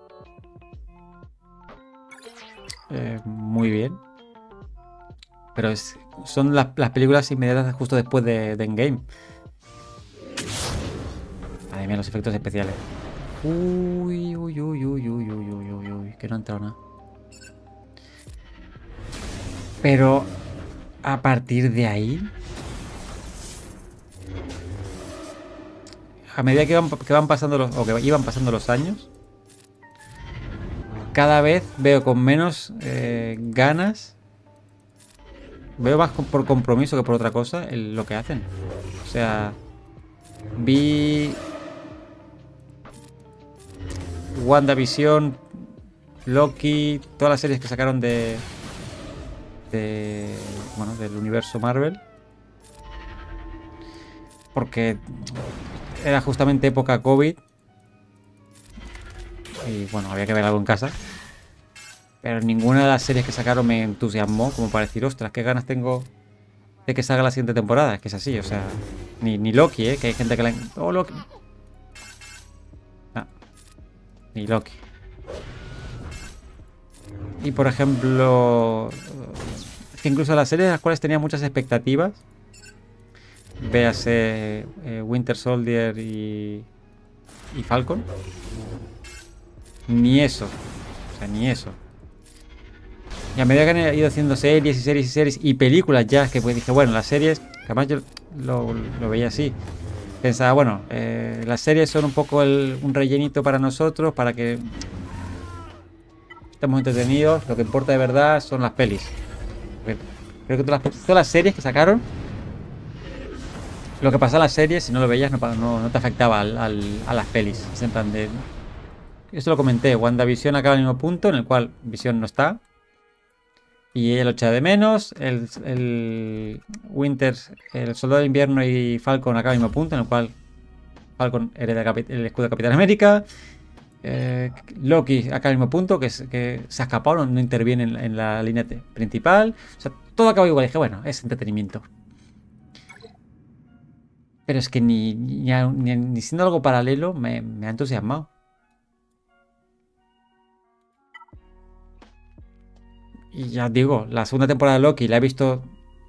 muy bien. Pero son las películas inmediatas justo después de Endgame. Madre mía, los efectos especiales. Uy, uy, uy, uy, uy, uy, uy, uy, uy, que no ha entrado nada. Pero a partir de ahí, a medida que van pasando que iban pasando los años, cada vez veo con menos ganas. Veo más por compromiso que por otra cosa lo que hacen. O sea, vi WandaVision, Loki, todas las series que sacaron bueno, del universo Marvel. Porque era justamente época COVID. Y bueno, había que ver algo en casa. Pero ninguna de las series que sacaron me entusiasmó como para decir, ostras, qué ganas tengo de que salga la siguiente temporada. Es que es así, o sea, ni Loki, que hay gente que la... Oh, Loki. No, ni Loki. Y por ejemplo, es que incluso las series de las cuales tenía muchas expectativas, véase Winter Soldier y Falcon, ni eso, o sea, ni eso. Y a medida que han ido haciendo series y series y series y películas ya, que pues dije, bueno, las series, que además yo lo veía así. Pensaba, bueno, las series son un poco un rellenito para nosotros, para que estemos entretenidos. Lo que importa de verdad son las pelis. Creo que todas las series que sacaron, lo que pasaba en las series, si no lo veías, no te afectaba a las pelis. Es en plan de... Esto lo comenté, WandaVision acaba en el mismo punto en el cual Vision no está. Y ella lo echa de menos. El Winter, el Soldado de Invierno y Falcon acaba en el mismo punto en el cual Falcon hereda el escudo de Capitán América. Loki acaba en el mismo punto, que se ha escapado, no interviene en la línea principal. O sea, todo acaba igual. Y dije, bueno, es entretenimiento. Pero es que ni siendo algo paralelo me ha entusiasmado. Y ya digo, la segunda temporada de Loki la he visto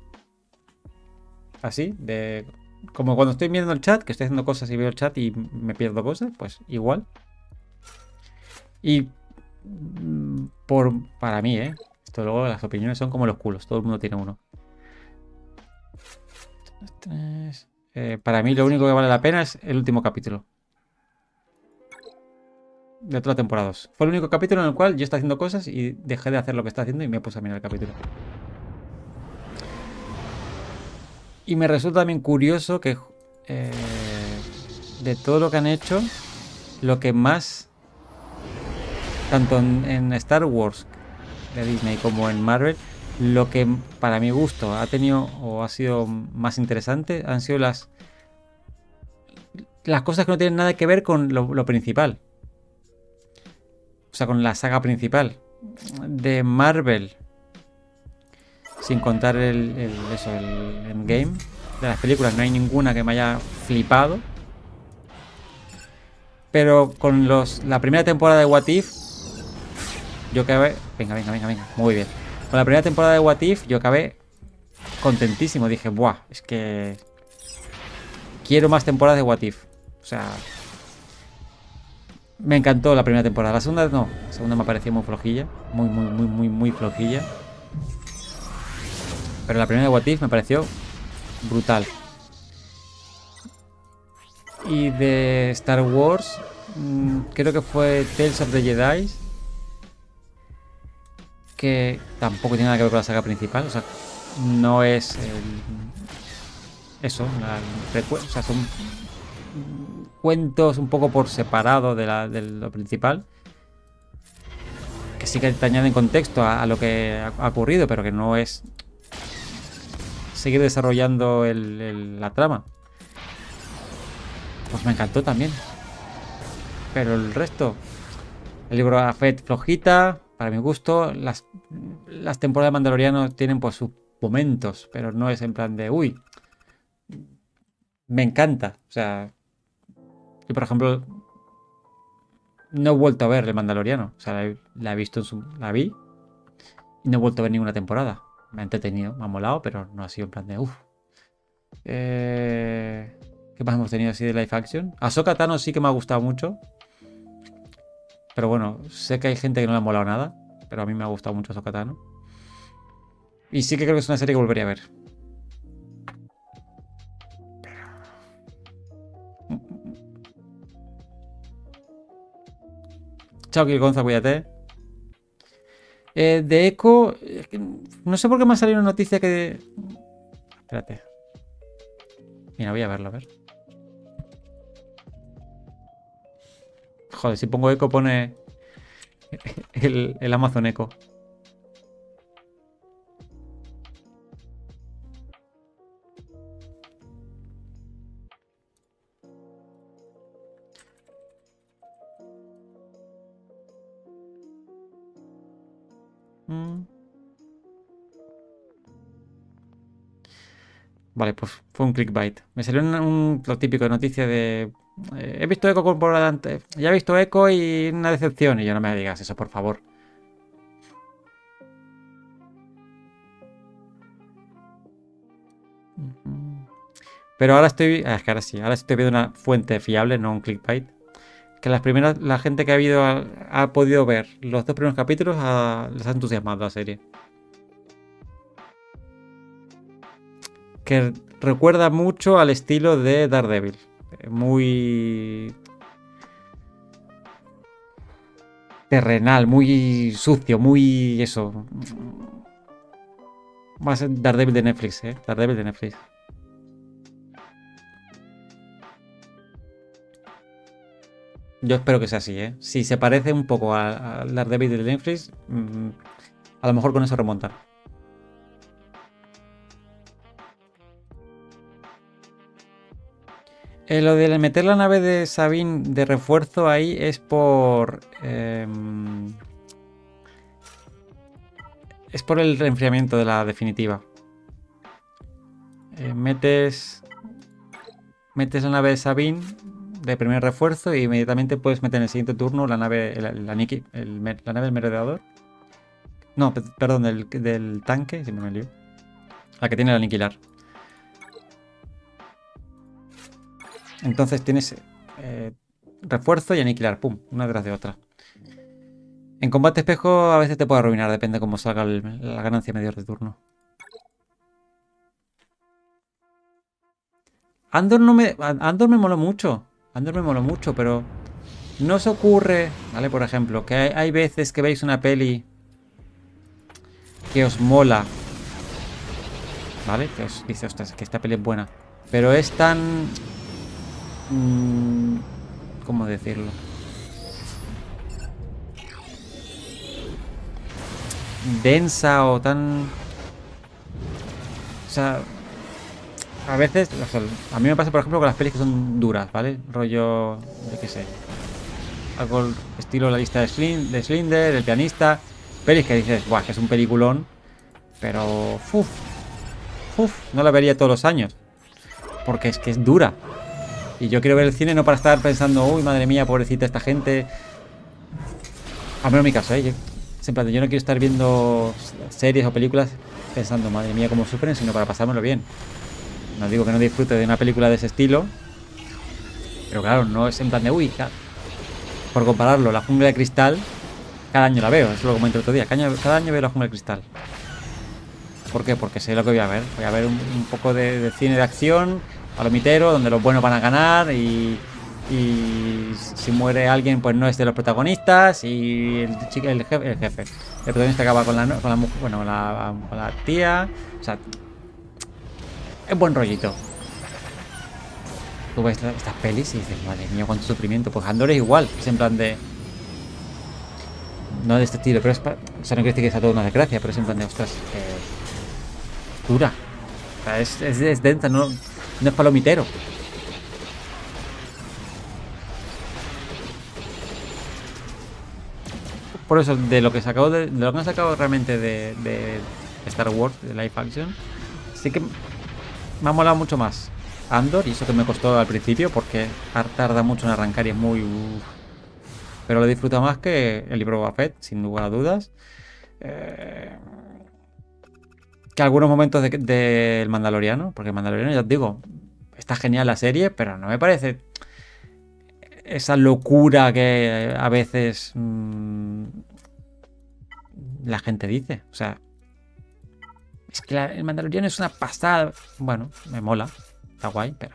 así, como cuando estoy viendo el chat, que estoy haciendo cosas y veo el chat y me pierdo cosas, pues igual. Y para mí, esto luego las opiniones son como los culos, todo el mundo tiene uno. Para mí lo único que vale la pena es el último capítulo de toda la temporada 2. Fue el único capítulo en el cual yo estaba haciendo cosas y dejé de hacer lo que estaba haciendo y me puse a mirar el capítulo. Y me resulta también curioso que de todo lo que han hecho, lo que más, tanto en Star Wars de Disney como en Marvel, lo que para mi gusto ha tenido o ha sido más interesante han sido las cosas que no tienen nada que ver con lo principal. O sea, con la saga principal de Marvel, sin contar el Endgame. De las películas no hay ninguna que me haya flipado. Pero con la primera temporada de What If yo acabé... Venga. Muy bien. Con la primera temporada de What If, yo acabé contentísimo. Dije, buah, es que... quiero más temporadas de What If. O sea... me encantó la primera temporada. La segunda no. La segunda me pareció muy flojilla. Muy flojilla. Pero la primera de What If me pareció brutal. Y de Star Wars, creo que fue Tales of the Jedi, que tampoco tiene nada que ver con la saga principal. O sea, no es eso, o sea, son cuentos un poco por separado de lo principal, que sí que te añaden contexto a lo que ha ocurrido, pero que no es seguir desarrollando la trama. Pues me encantó también. Pero el resto... el libro de Fett flojita, para mi gusto. Las temporadas de Mandaloriano tienen pues sus momentos, pero no es en plan de... uy, me encanta. O sea, yo por ejemplo no he vuelto a ver el Mandaloriano. O sea, la he visto la vi y no he vuelto a ver ninguna temporada. Me ha entretenido, me ha molado, pero no ha sido en plan de... uff. ¿Qué más hemos tenido así de live action? Ahsoka Tano sí que me ha gustado mucho. Pero bueno, sé que hay gente que no le ha molado nada. Pero a mí me ha gustado mucho Ahsoka Tano. Y sí que creo que es una serie que volvería a ver. Chao, Gonza, cuídate. De Echo... no sé por qué me ha salido una noticia que... espérate. Mira, voy a verlo, a ver. Joder, si pongo Echo pone el Amazon Echo. Vale, pues fue un clickbait. Me salió lo típico de noticia de... he visto Echo por delante. Ya he visto Echo y una decepción. Y yo, no me digas eso, por favor. Pero ahora estoy... es que ahora sí. Ahora estoy viendo una fuente fiable, no un clickbait. Que la gente que ha podido ver los 2 primeros capítulos les ha entusiasmado la serie. Que recuerda mucho al estilo de Daredevil. Muy terrenal, muy sucio, muy eso. Más Daredevil de Netflix, Daredevil de Netflix. Yo espero que sea así, Si se parece un poco al Daredevil de Netflix, a lo mejor con eso remontar. Lo de meter la nave de Sabine de refuerzo ahí es por... es por el reenfriamiento de la definitiva. Metes la nave de Sabine de primer refuerzo y inmediatamente puedes meter en el siguiente turno la nave la nave del merodeador. No, perdón, del tanque, si me lío. La que tiene el aniquilar. Entonces tienes refuerzo y aniquilar, pum, una detrás de otra. En combate espejo a veces te puede arruinar, depende cómo salga la ganancia medio de turno. Andor me moló mucho. Andor me moló mucho, pero no os ocurre, ¿vale? Por ejemplo, que hay veces que veis una peli que os mola, ¿vale? Que os dice, ostras, que esta peli es buena. Pero es tan... ¿cómo decirlo? Densa o tan... o sea... a veces... o sea, a mí me pasa, por ejemplo, con las pelis que son duras, ¿vale? Rollo... yo qué sé. Algo estilo La lista de Schindler, El pianista. Pelis que dices, guau, que es un peliculón. Pero... no la vería todos los años. Porque es que es dura. Y yo quiero ver el cine no para estar pensando, uy, madre mía, pobrecita esta gente. A menos en mi caso, Es en plan de, yo no quiero estar viendo series o películas pensando, madre mía, cómo sufren, sino para pasármelo bien. No digo que no disfrute de una película de ese estilo, pero claro, no es en plan de, uy, por compararlo, la jungla de cristal, cada año la veo, eso lo comenté el otro día, cada año veo la jungla de cristal. ¿Por qué? Porque sé lo que voy a ver. Voy a ver un poco de cine de acción, palomitero, donde los buenos van a ganar y si muere alguien, pues no es de los protagonistas y el jefe. El protagonista acaba con la mujer, bueno, con la tía. O sea, es buen rollito. Tú ves estas pelis y dices, madre mía, cuánto sufrimiento. Pues Andor es igual, es en plan de... No de este estilo, pero es... O sea, no quiere decir que sea todo una desgracia, pero es en plan de, ostras, dura. O sea, es densa, no es palomitero. Por eso, de lo que han sacado realmente de Star Wars, de live action, sí que me ha molado mucho más Andor, y eso que me costó al principio, porque tarda mucho en arrancar y es muy... Pero lo disfruto más que el libro de Boba Fett, sin lugar a dudas. Que algunos momentos del Mandaloriano, porque el Mandaloriano, ya os digo, está genial la serie, pero no me parece esa locura que a veces la gente dice. O sea, es que el Mandaloriano es una pasada. Bueno, me mola, está guay, pero...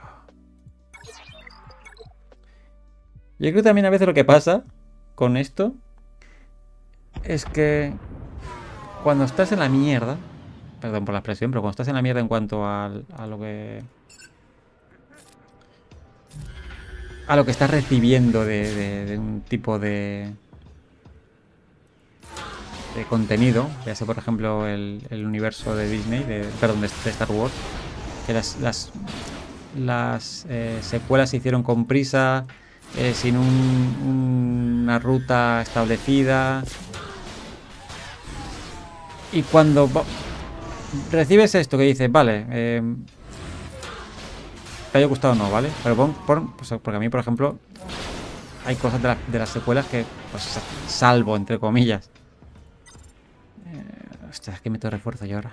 Yo creo que también a veces lo que pasa con esto es que cuando estás en la mierda, perdón por la expresión, pero cuando estás en la mierda en cuanto a lo que... A lo que estás recibiendo de un tipo de contenido, ya sea por ejemplo el universo de Disney, perdón, de Star Wars, que las secuelas se hicieron con prisa, sin una ruta establecida, y cuando recibes esto que dices, vale, te haya gustado o no, ¿vale? Pero pues, porque a mí, por ejemplo, hay cosas de las secuelas que, pues, salvo, entre comillas. Ostras, que meto refuerzo yo ahora.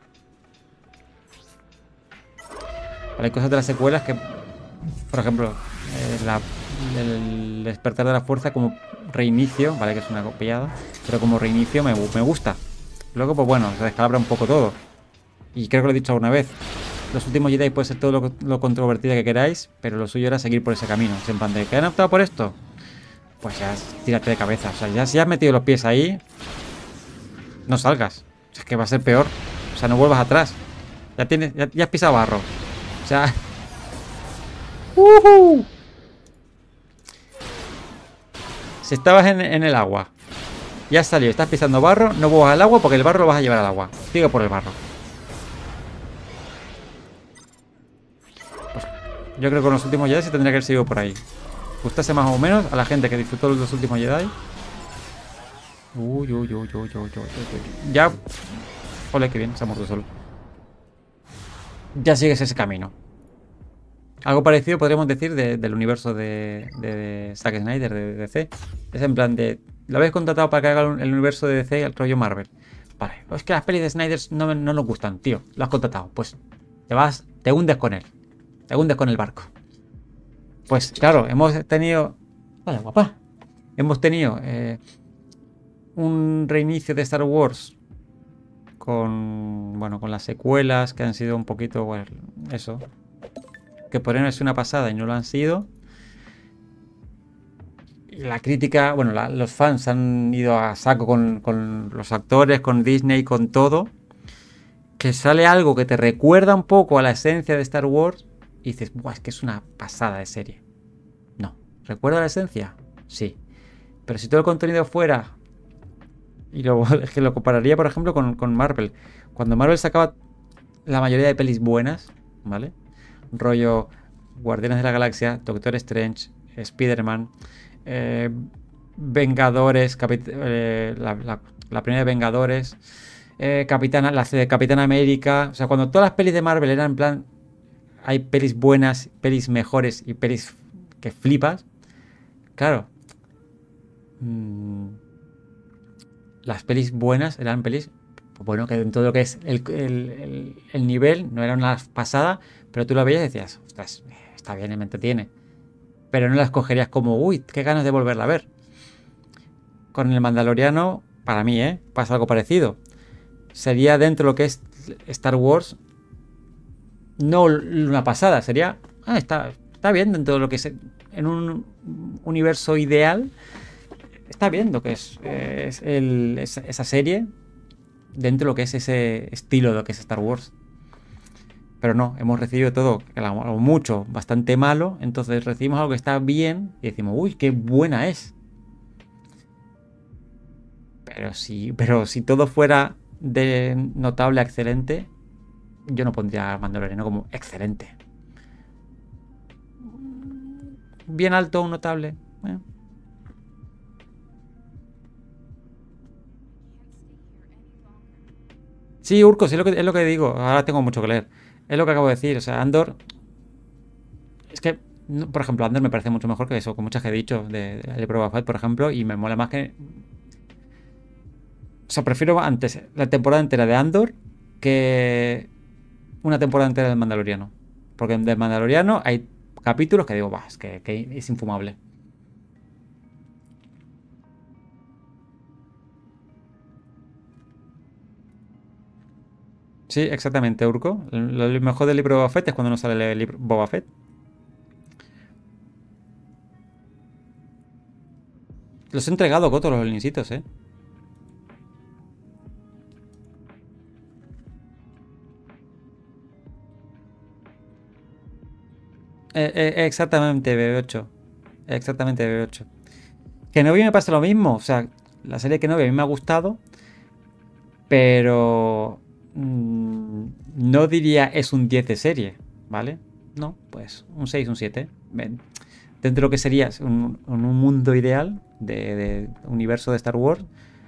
Vale, hay cosas de las secuelas que, por ejemplo, el despertar de la fuerza como reinicio, vale, que es una copiada, pero como reinicio me gusta. Luego, pues bueno, se descalabra un poco todo. Y creo que lo he dicho alguna vez. Los últimos Jedi puede ser todo lo controvertida que queráis, pero lo suyo era seguir por ese camino. En plan de, ¿que han optado por esto? Pues ya tírate de cabeza. O sea, ya si has metido los pies ahí, no salgas. Es que va a ser peor. O sea, no vuelvas atrás. Ya has pisado barro. O sea... Si estabas en el agua, ya has salido, estás pisando barro, no vuelvas al agua porque el barro lo vas a llevar al agua. Sigue por el barro. Pues yo creo que con los últimos Jedi se tendría que haber seguido por ahí. Gustase más o menos a la gente que disfrutó los últimos Jedi. Ya. Ole, que bien, se ha muerto solo. Ya sigues ese camino. Algo parecido podríamos decir del universo de Zack Snyder, de DC. Es en plan de... Lo habéis contratado para que haga el universo de DC, el rollo Marvel. Vale, es que las pelis de Snyder no nos gustan, tío. Lo has contratado. Pues te hundes con él. Te hundes con el barco. Pues claro, hemos tenido... Hola, guapa. Hemos tenido un reinicio de Star Wars con las secuelas que han sido un poquito, bueno, eso, que podrían haber sido una pasada y no lo han sido. Y la crítica, bueno, los fans han ido a saco con los actores, con Disney, con todo. Que sale algo que te recuerda un poco a la esencia de Star Wars y dices, buah, es que es una pasada de serie. No, ¿recuerda la esencia? Sí. Pero si todo el contenido fuera... Y es que lo compararía, por ejemplo, con Marvel. Cuando Marvel sacaba la mayoría de pelis buenas, ¿vale? Rollo Guardianes de la Galaxia, Doctor Strange, Spider-Man, Vengadores, la primera de Vengadores, la de Capitán América. O sea, cuando todas las pelis de Marvel eran en plan... Hay pelis buenas, pelis mejores y pelis que flipas. Claro. las pelis buenas eran pelis, pues bueno, que dentro de lo que es el nivel, no era una pasada, pero tú la veías y decías, ostras, está bien, me entretiene. Pero no las cogerías como, uy, qué ganas de volverla a ver. Con el Mandaloriano, para mí, pasa algo parecido. Sería dentro de lo que es Star Wars, no una pasada, sería, está bien dentro de lo que es en un universo ideal. Está bien lo que es esa serie dentro de lo que es ese estilo de lo que es Star Wars. Pero no, hemos recibido todo, algo mucho, bastante malo. Entonces recibimos algo que está bien y decimos, uy, qué buena es. Pero si todo fuera de notable a excelente, yo no pondría a Mandaloriano como excelente. Bien alto, un notable. Sí, Urco, sí, es lo que digo. Ahora tengo mucho que leer. Es lo que acabo de decir. O sea, Andor. Es que, por ejemplo, Andor me parece mucho mejor que eso, con muchas que he dicho de libro de Boba Fett, por ejemplo, y me mola más que. O sea, prefiero antes la temporada entera de Andor que una temporada entera del Mandaloriano. Porque del Mandaloriano hay capítulos que digo, es que es infumable. Sí, exactamente, Urco. Lo mejor del libro de Boba Fett es cuando no sale el libro Boba Fett. Los he entregado, Coto, los linksitos, ¿eh? Exactamente, BB8. Exactamente, BB8. Kenobi me pasa lo mismo. O sea, la serie de Kenobi a mí me ha gustado, pero no diría es un 10 de serie, ¿vale? No, pues un 6, un 7. Dentro de lo que sería un mundo ideal de universo de Star Wars,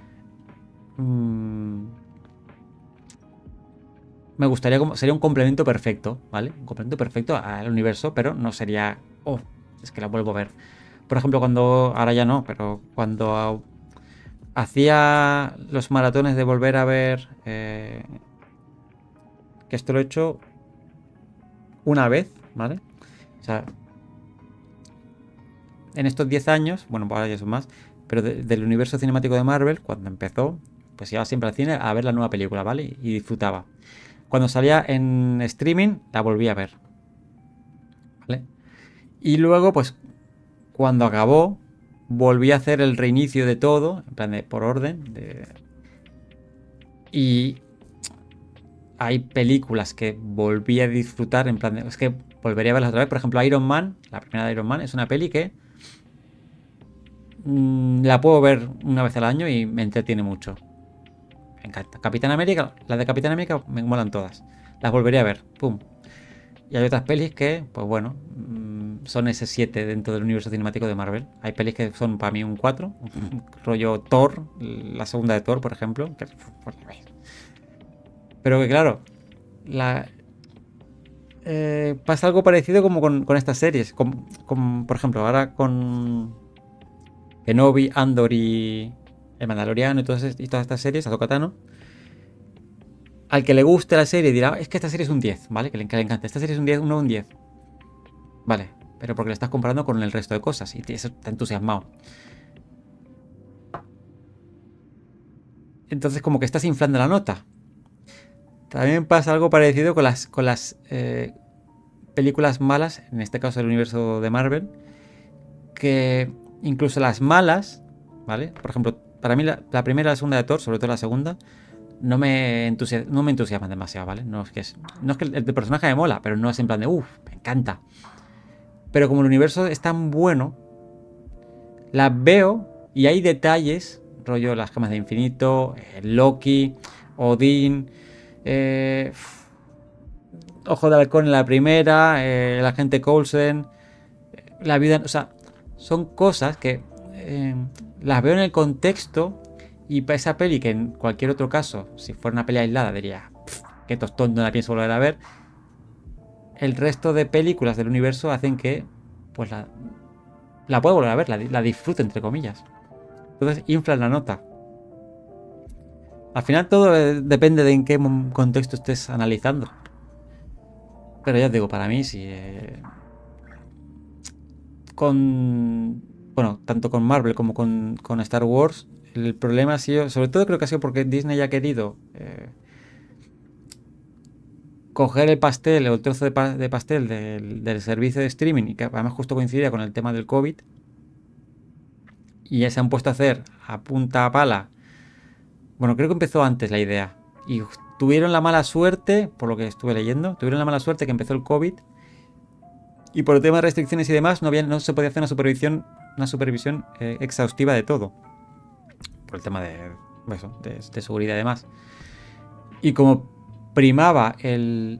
me gustaría como. Sería un complemento perfecto, ¿vale? Un complemento perfecto al universo, pero no sería. Oh, es que la vuelvo a ver. Por ejemplo, cuando. Ahora ya no, pero cuando hacía los maratones de volver a ver. Que esto lo he hecho una vez, ¿vale? O sea, en estos 10 años, bueno, ahora ya son más, pero del universo cinemático de Marvel, cuando empezó, pues iba siempre al cine a ver la nueva película, ¿vale? Y disfrutaba. Cuando salía en streaming, la volví a ver, ¿vale? Y luego, pues, cuando acabó, volví a hacer el reinicio de todo, en plan de por orden. Y hay películas que volví a disfrutar, en plan de. Es que volvería a verlas otra vez. Por ejemplo, Iron Man, la primera de Iron Man, es una peli que la puedo ver una vez al año y me entretiene mucho. Me encanta. Capitán América, las de Capitán América me molan todas. Las volvería a ver. Pum. Y hay otras pelis que, pues bueno, son ese 7 dentro del universo cinemático de Marvel. Hay pelis que son para mí un 4. Rollo Thor, la segunda de Thor, por ejemplo. Pero que claro, pasa algo parecido como con estas series. Por ejemplo, ahora con Kenobi, Andor y el Mandaloriano y todas estas series, Ahsoka Tano. Al que le guste la serie dirá, es que esta serie es un 10, ¿vale? Que le encanta. Esta serie es un 10, un 10. Vale, pero porque la estás comparando con el resto de cosas y eso te ha entusiasmado. Entonces como que estás inflando la nota. También pasa algo parecido con las películas malas, en este caso del universo de Marvel, que incluso las malas, ¿vale? Por ejemplo, para mí la primera y la segunda de Thor, sobre todo la segunda, no me entusiasman demasiado, ¿vale? No es que el personaje me mola, pero no es en plan de, me encanta. Pero como el universo es tan bueno, las veo y hay detalles, rollo las gemas de infinito, Loki, Odín, Ojo de Halcón en la primera, el agente Coulson, la vida, o sea, son cosas que las veo en el contexto y para esa peli que en cualquier otro caso, si fuera una peli aislada, diría, qué tostón, no la pienso volver a ver. El resto de películas del universo hacen que pues la puedo volver a ver, la disfrute entre comillas. Entonces inflan la nota. Al final todo depende de en qué contexto estés analizando. Pero ya os digo, para mí sí. Bueno, tanto con Marvel como con Star Wars, el problema ha sido, sobre todo creo que ha sido porque Disney ha querido coger el pastel o el trozo de pastel del servicio de streaming, y que además justo coincidía con el tema del COVID, y ya se han puesto a hacer a punta pala. Bueno, creo que empezó antes la idea. Y tuvieron la mala suerte, por lo que estuve leyendo, tuvieron la mala suerte que empezó el COVID. Y por el tema de restricciones y demás, no se podía hacer una supervisión exhaustiva de todo. Por el tema de seguridad y demás. Y como primaba el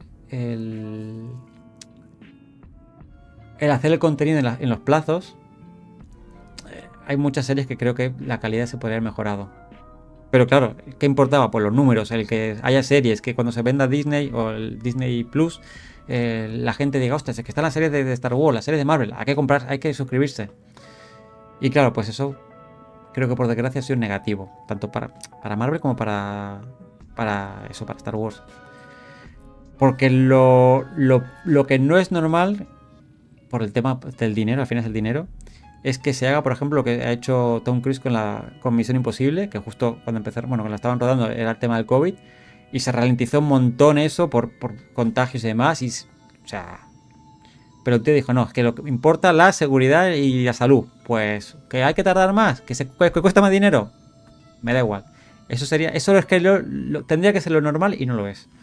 hacer el contenido en los plazos, hay muchas series que creo que la calidad se podría haber mejorado. Pero claro, ¿qué importaba? Pues los números, el que haya series, que cuando se venda Disney o el Disney Plus, la gente diga, ostras, es que están las series de Star Wars, las series de Marvel, hay que comprar, hay que suscribirse. Y claro, pues eso creo que por desgracia ha sido negativo, tanto para Marvel como para Star Wars. Porque lo que no es normal, por el tema del dinero, al final es el dinero, es que se haga, por ejemplo, lo que ha hecho Tom Cruise con Misión Imposible, que justo cuando empezaron, bueno, cuando la estaban rodando era el tema del COVID, y se ralentizó un montón eso por contagios y demás, o sea... Pero el tío dijo, no, es que lo que importa la seguridad y la salud. Pues, que hay que tardar más, que cuesta más dinero. Me da igual. Eso es que tendría que ser lo normal y no lo es.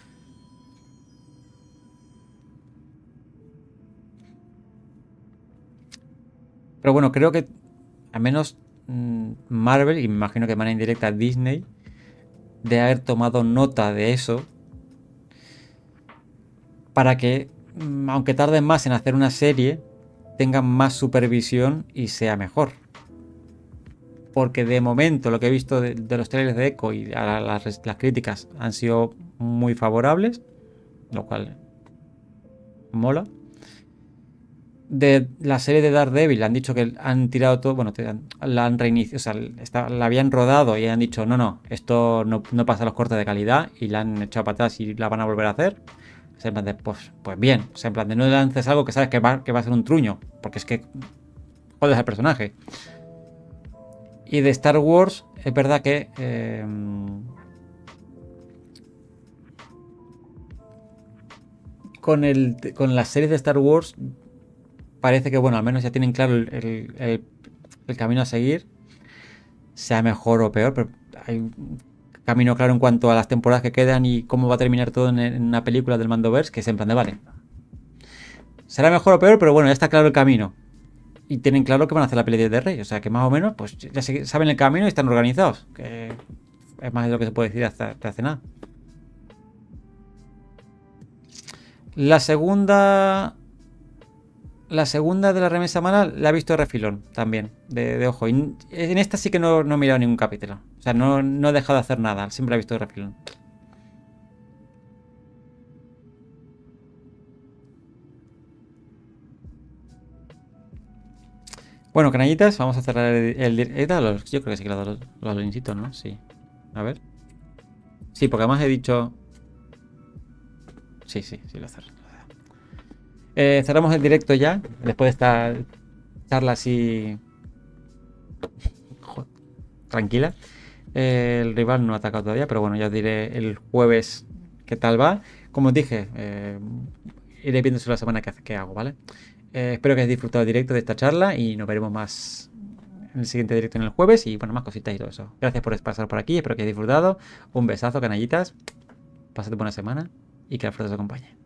Pero bueno, creo que al menos Marvel, y me imagino que de manera indirecta Disney, de haber tomado nota de eso para que, aunque tarden más en hacer una serie, tengan más supervisión y sea mejor. Porque de momento lo que he visto de los trailers de Echo y las críticas han sido muy favorables, lo cual mola. De la serie de Daredevil han dicho que han tirado todo, bueno, la han reiniciado, o sea, la habían rodado y han dicho, no, esto no pasa los cortes de calidad, y la han echado para atrás y la van a volver a hacer. O sea, en plan de, pues bien, o sea, en plan de no lances algo que sabes que va a ser un truño, porque es que jodes al personaje. Y de Star Wars, es verdad que con las series de Star Wars parece que, bueno, al menos ya tienen claro el camino a seguir, sea mejor o peor, pero hay un camino claro en cuanto a las temporadas que quedan y cómo va a terminar todo en una película del Mandoverse, que es en plan de, vale, será mejor o peor, pero bueno, ya está claro el camino. Y tienen claro que van a hacer la peli de Rey, o sea que más o menos, pues ya saben el camino y están organizados, que es más de lo que se puede decir hasta hace nada. La segunda de la remesa semanal la he visto de refilón también, de ojo. Y en esta sí que no he mirado ningún capítulo. O sea, no he dejado de hacer nada, siempre la he visto de refilón. Bueno, canallitas, vamos a cerrar yo creo que sí que los linksitos, ¿no? Sí. A ver. Sí, porque además he dicho... Sí, lo cerré. Cerramos el directo ya, después de esta charla así... Joder, tranquila. El rival no ha atacado todavía, pero bueno, ya os diré el jueves qué tal va. Como os dije, iré viendo la semana que hago, ¿vale? Espero que hayáis disfrutado directo de esta charla y nos veremos más en el siguiente directo en el jueves y bueno, más cositas y todo eso. Gracias por pasar por aquí, espero que hayáis disfrutado. Un besazo, canallitas. Pasad buena semana y que la fuerza os acompañe.